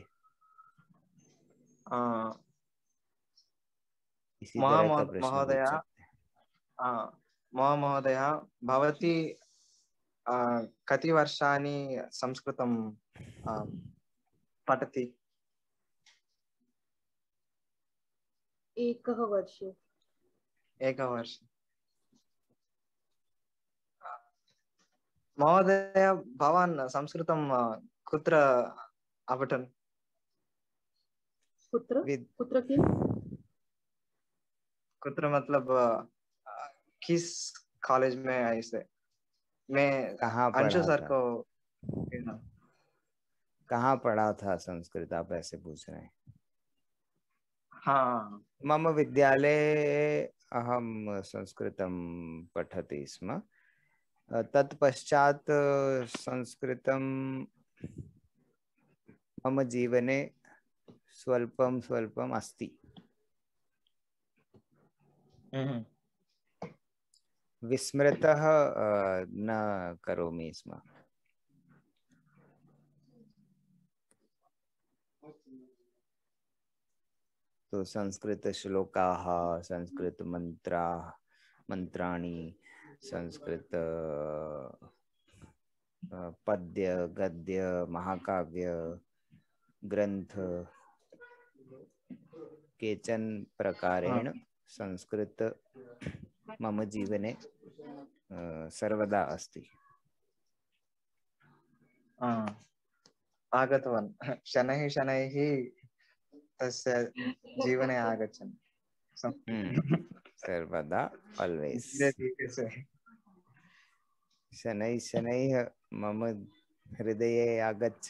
इसी महा तरह का प्रश्न महोदय, पूछ सकते हैं। हाँ, महोदय भवती आ, कति वर्षाणि संस्कृतं आ, पठति? एकः वर्षः। एकवर्ष। महोदय भवान् संस्कृतं कुत्र अपठन्? कुत्र विद कुत्र किं? कुत्र मतलब किस कॉलेज में ऐसे? मैं कहाँ अंशु पढ़ा सर था? को। कहाँ पढ़ा था संस्कृत, आप ऐसे पूछ रहे हैं? हाँ। मम विद्यालये अहं संस्कृतं पठति स्म। तत्पश्चात् संस्कृतं मम जीवने स्वल्पं स्वल्पम् अस्ति। विस्मृतः न करोमि स्म। तो संस्कृत श्लोकाः, संस्कृत मंत्रा मंत्राणि, संस्कृत पद्य गद्य महाकाव्य ग्रंथ केचन प्रकारेण संस्कृत मम जीवने सर्वदा अस्ति। आगतवान् शनैः शनैः तस्य जीवने आगच्छन् सर्वदा ऑलवेज शनैः शनैः मम हृदये आगच्छ।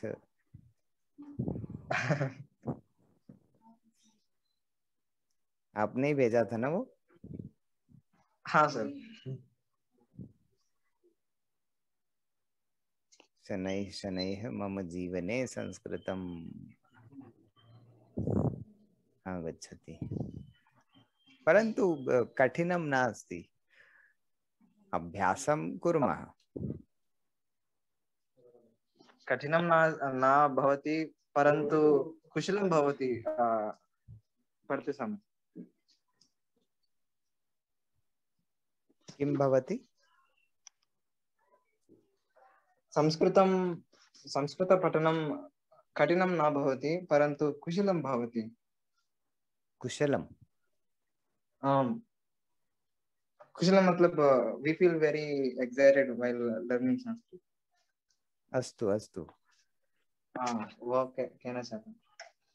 आपने ही भेजा था ना वो? हाँ सर। शनैः शनैः मम जीवने संस्कृतम् आगच्छति, परन्तु कठिनं नास्ति, अभ्यासं कुर्मः। कठिनं न न भवति, परन्तु कुशलं भवति पठति समये। किं भवति? संस्कृतं संस्कृतपठनं कठिनं न भवति, परन्तु कुशलं भवति। कुशलम्? आम्, कुशलं मतलब we feel very excited while learning Sanskrit. अस्तु अस्तु। हाँ, वो कहना चाहता हूँ।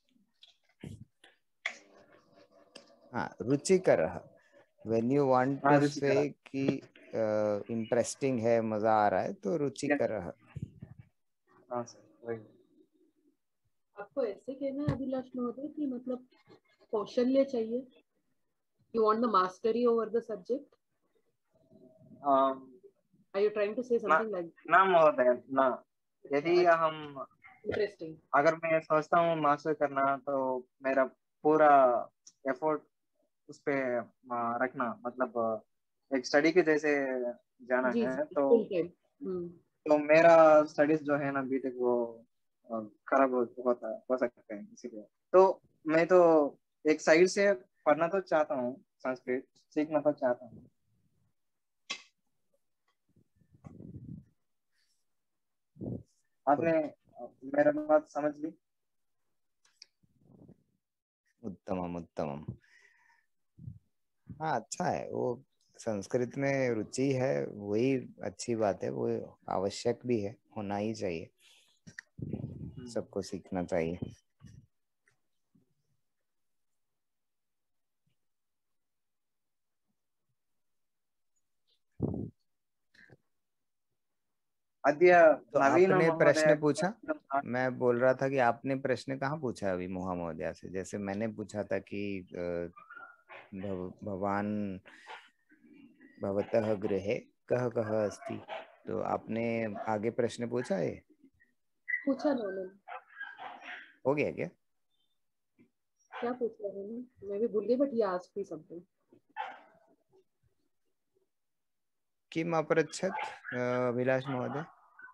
हाँ, रुचिकरः। When you want to say कि इंटरेस्टिंग है, मजा आ रहा है, तो रुचिकरः। हाँ सर, वही। आपको ऐसे कहना है अभिलाष महोदय कि मतलब कौशल्य चाहिए? You want the mastery over the subject? Um, Are you trying to say something like that? ना महोदय, ना। यदि हम Interesting. अगर मैं सोचता हूँ मास्टर करना, तो मेरा पूरा एफर्ट उस पे रखना, मतलब एक स्टडी के जैसे जाना जी, है। जी, तो full time. तो मेरा स्टडीज जो है ना बीटेक, वो खराब होता हो सकता है, इसीलिए तो मैं तो एक साइड से पढ़ना तो चाहता हूँ, संस्कृत सीखना तो चाहता हूँ। आपने मेरा बात समझ ली? उत्तमम उत्तमम। हाँ, अच्छा है वो। संस्कृत में रुचि है, वही अच्छी बात है, वो आवश्यक भी है, होना ही चाहिए, सबको सीखना चाहिए। अद्य तो नवीन आपने प्रश्न महोदय। पूछा, मैं बोल रहा था कि आपने प्रश्न कहाँ पूछा अभी मोहा महोदया से? जैसे मैंने पूछा था कि भव, भवान भवतः गृहे कः कः अस्ति, तो आपने आगे प्रश्न पूछा है? पूछा ना उन्होंने। हो गया क्या? क्या पूछ रहे हैं? मैं भी भूल गई, बट ये आस्क्ड मी समथिंग। किम अपृच्छत् अभिलाष महोदय?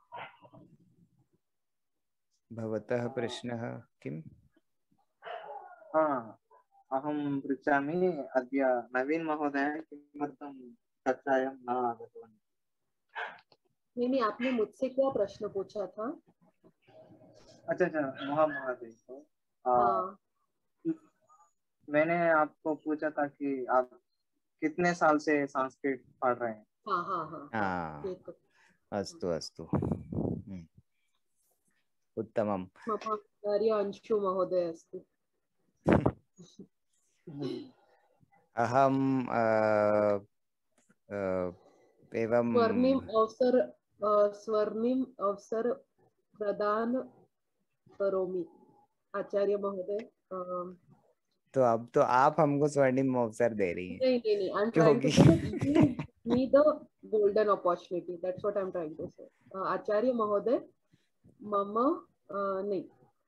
भवतः प्रश्नः किम्? हाँ, अहं पृच्छामि अद्य नवीन महोदय किमर्थं कक्षायां न आगतवान्। नहीं नहीं, आपने मुझसे क्या प्रश्न पूछा था? अच्छा अच्छा, महामहोदय को हाँ मैंने आपको पूछा था कि आप कितने साल से संस्कृत पढ़ रहे हैं। हाँ हाँ हाँ हाँ, ये तो अस्तु अस्तु, उत्तमम्। मम कार्य अंशु महोदय अस्ति। अहम एवं स्वर्णिम अवसर स्वर्णिम अवसर प्रदान करोमि आचार्य महोदय। तो अब तो आप हमको स्वर्णिम अवसर दे रही हैं। नहीं नहीं नहीं, आई एम ट्राइंग टू क्योंकि say that you me the golden opportunity, that's what I am trying to say. आचार्य महोदय मम नहीं,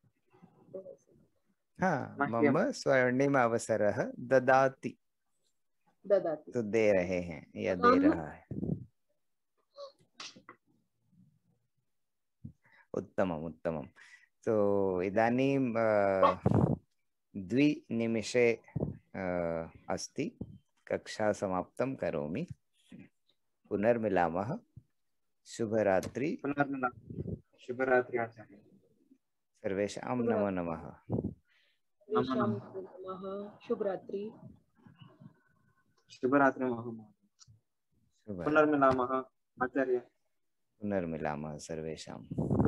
हाँ, मम स्वर्णिम अवसरः ददाति, ददाति, तो दे रहे हैं या दे हम रहा है। उत्तमम् उत्तमम्। तो इदानीं द्विनिमिषे अस्ति, कक्षा समाप्तं करोमि। पुनर्मिलामः। शुभरात्रि। पुनर्मिलामः। शुभरात्रि आचार्य। सर्वेषां नमो नमः। सर्वेषां नमो नमः। शुभरात्रि। शुभरात्रि महोदय। पुनर्मिलामः आचार्य। पुनर्मिलामः सर्वेषां।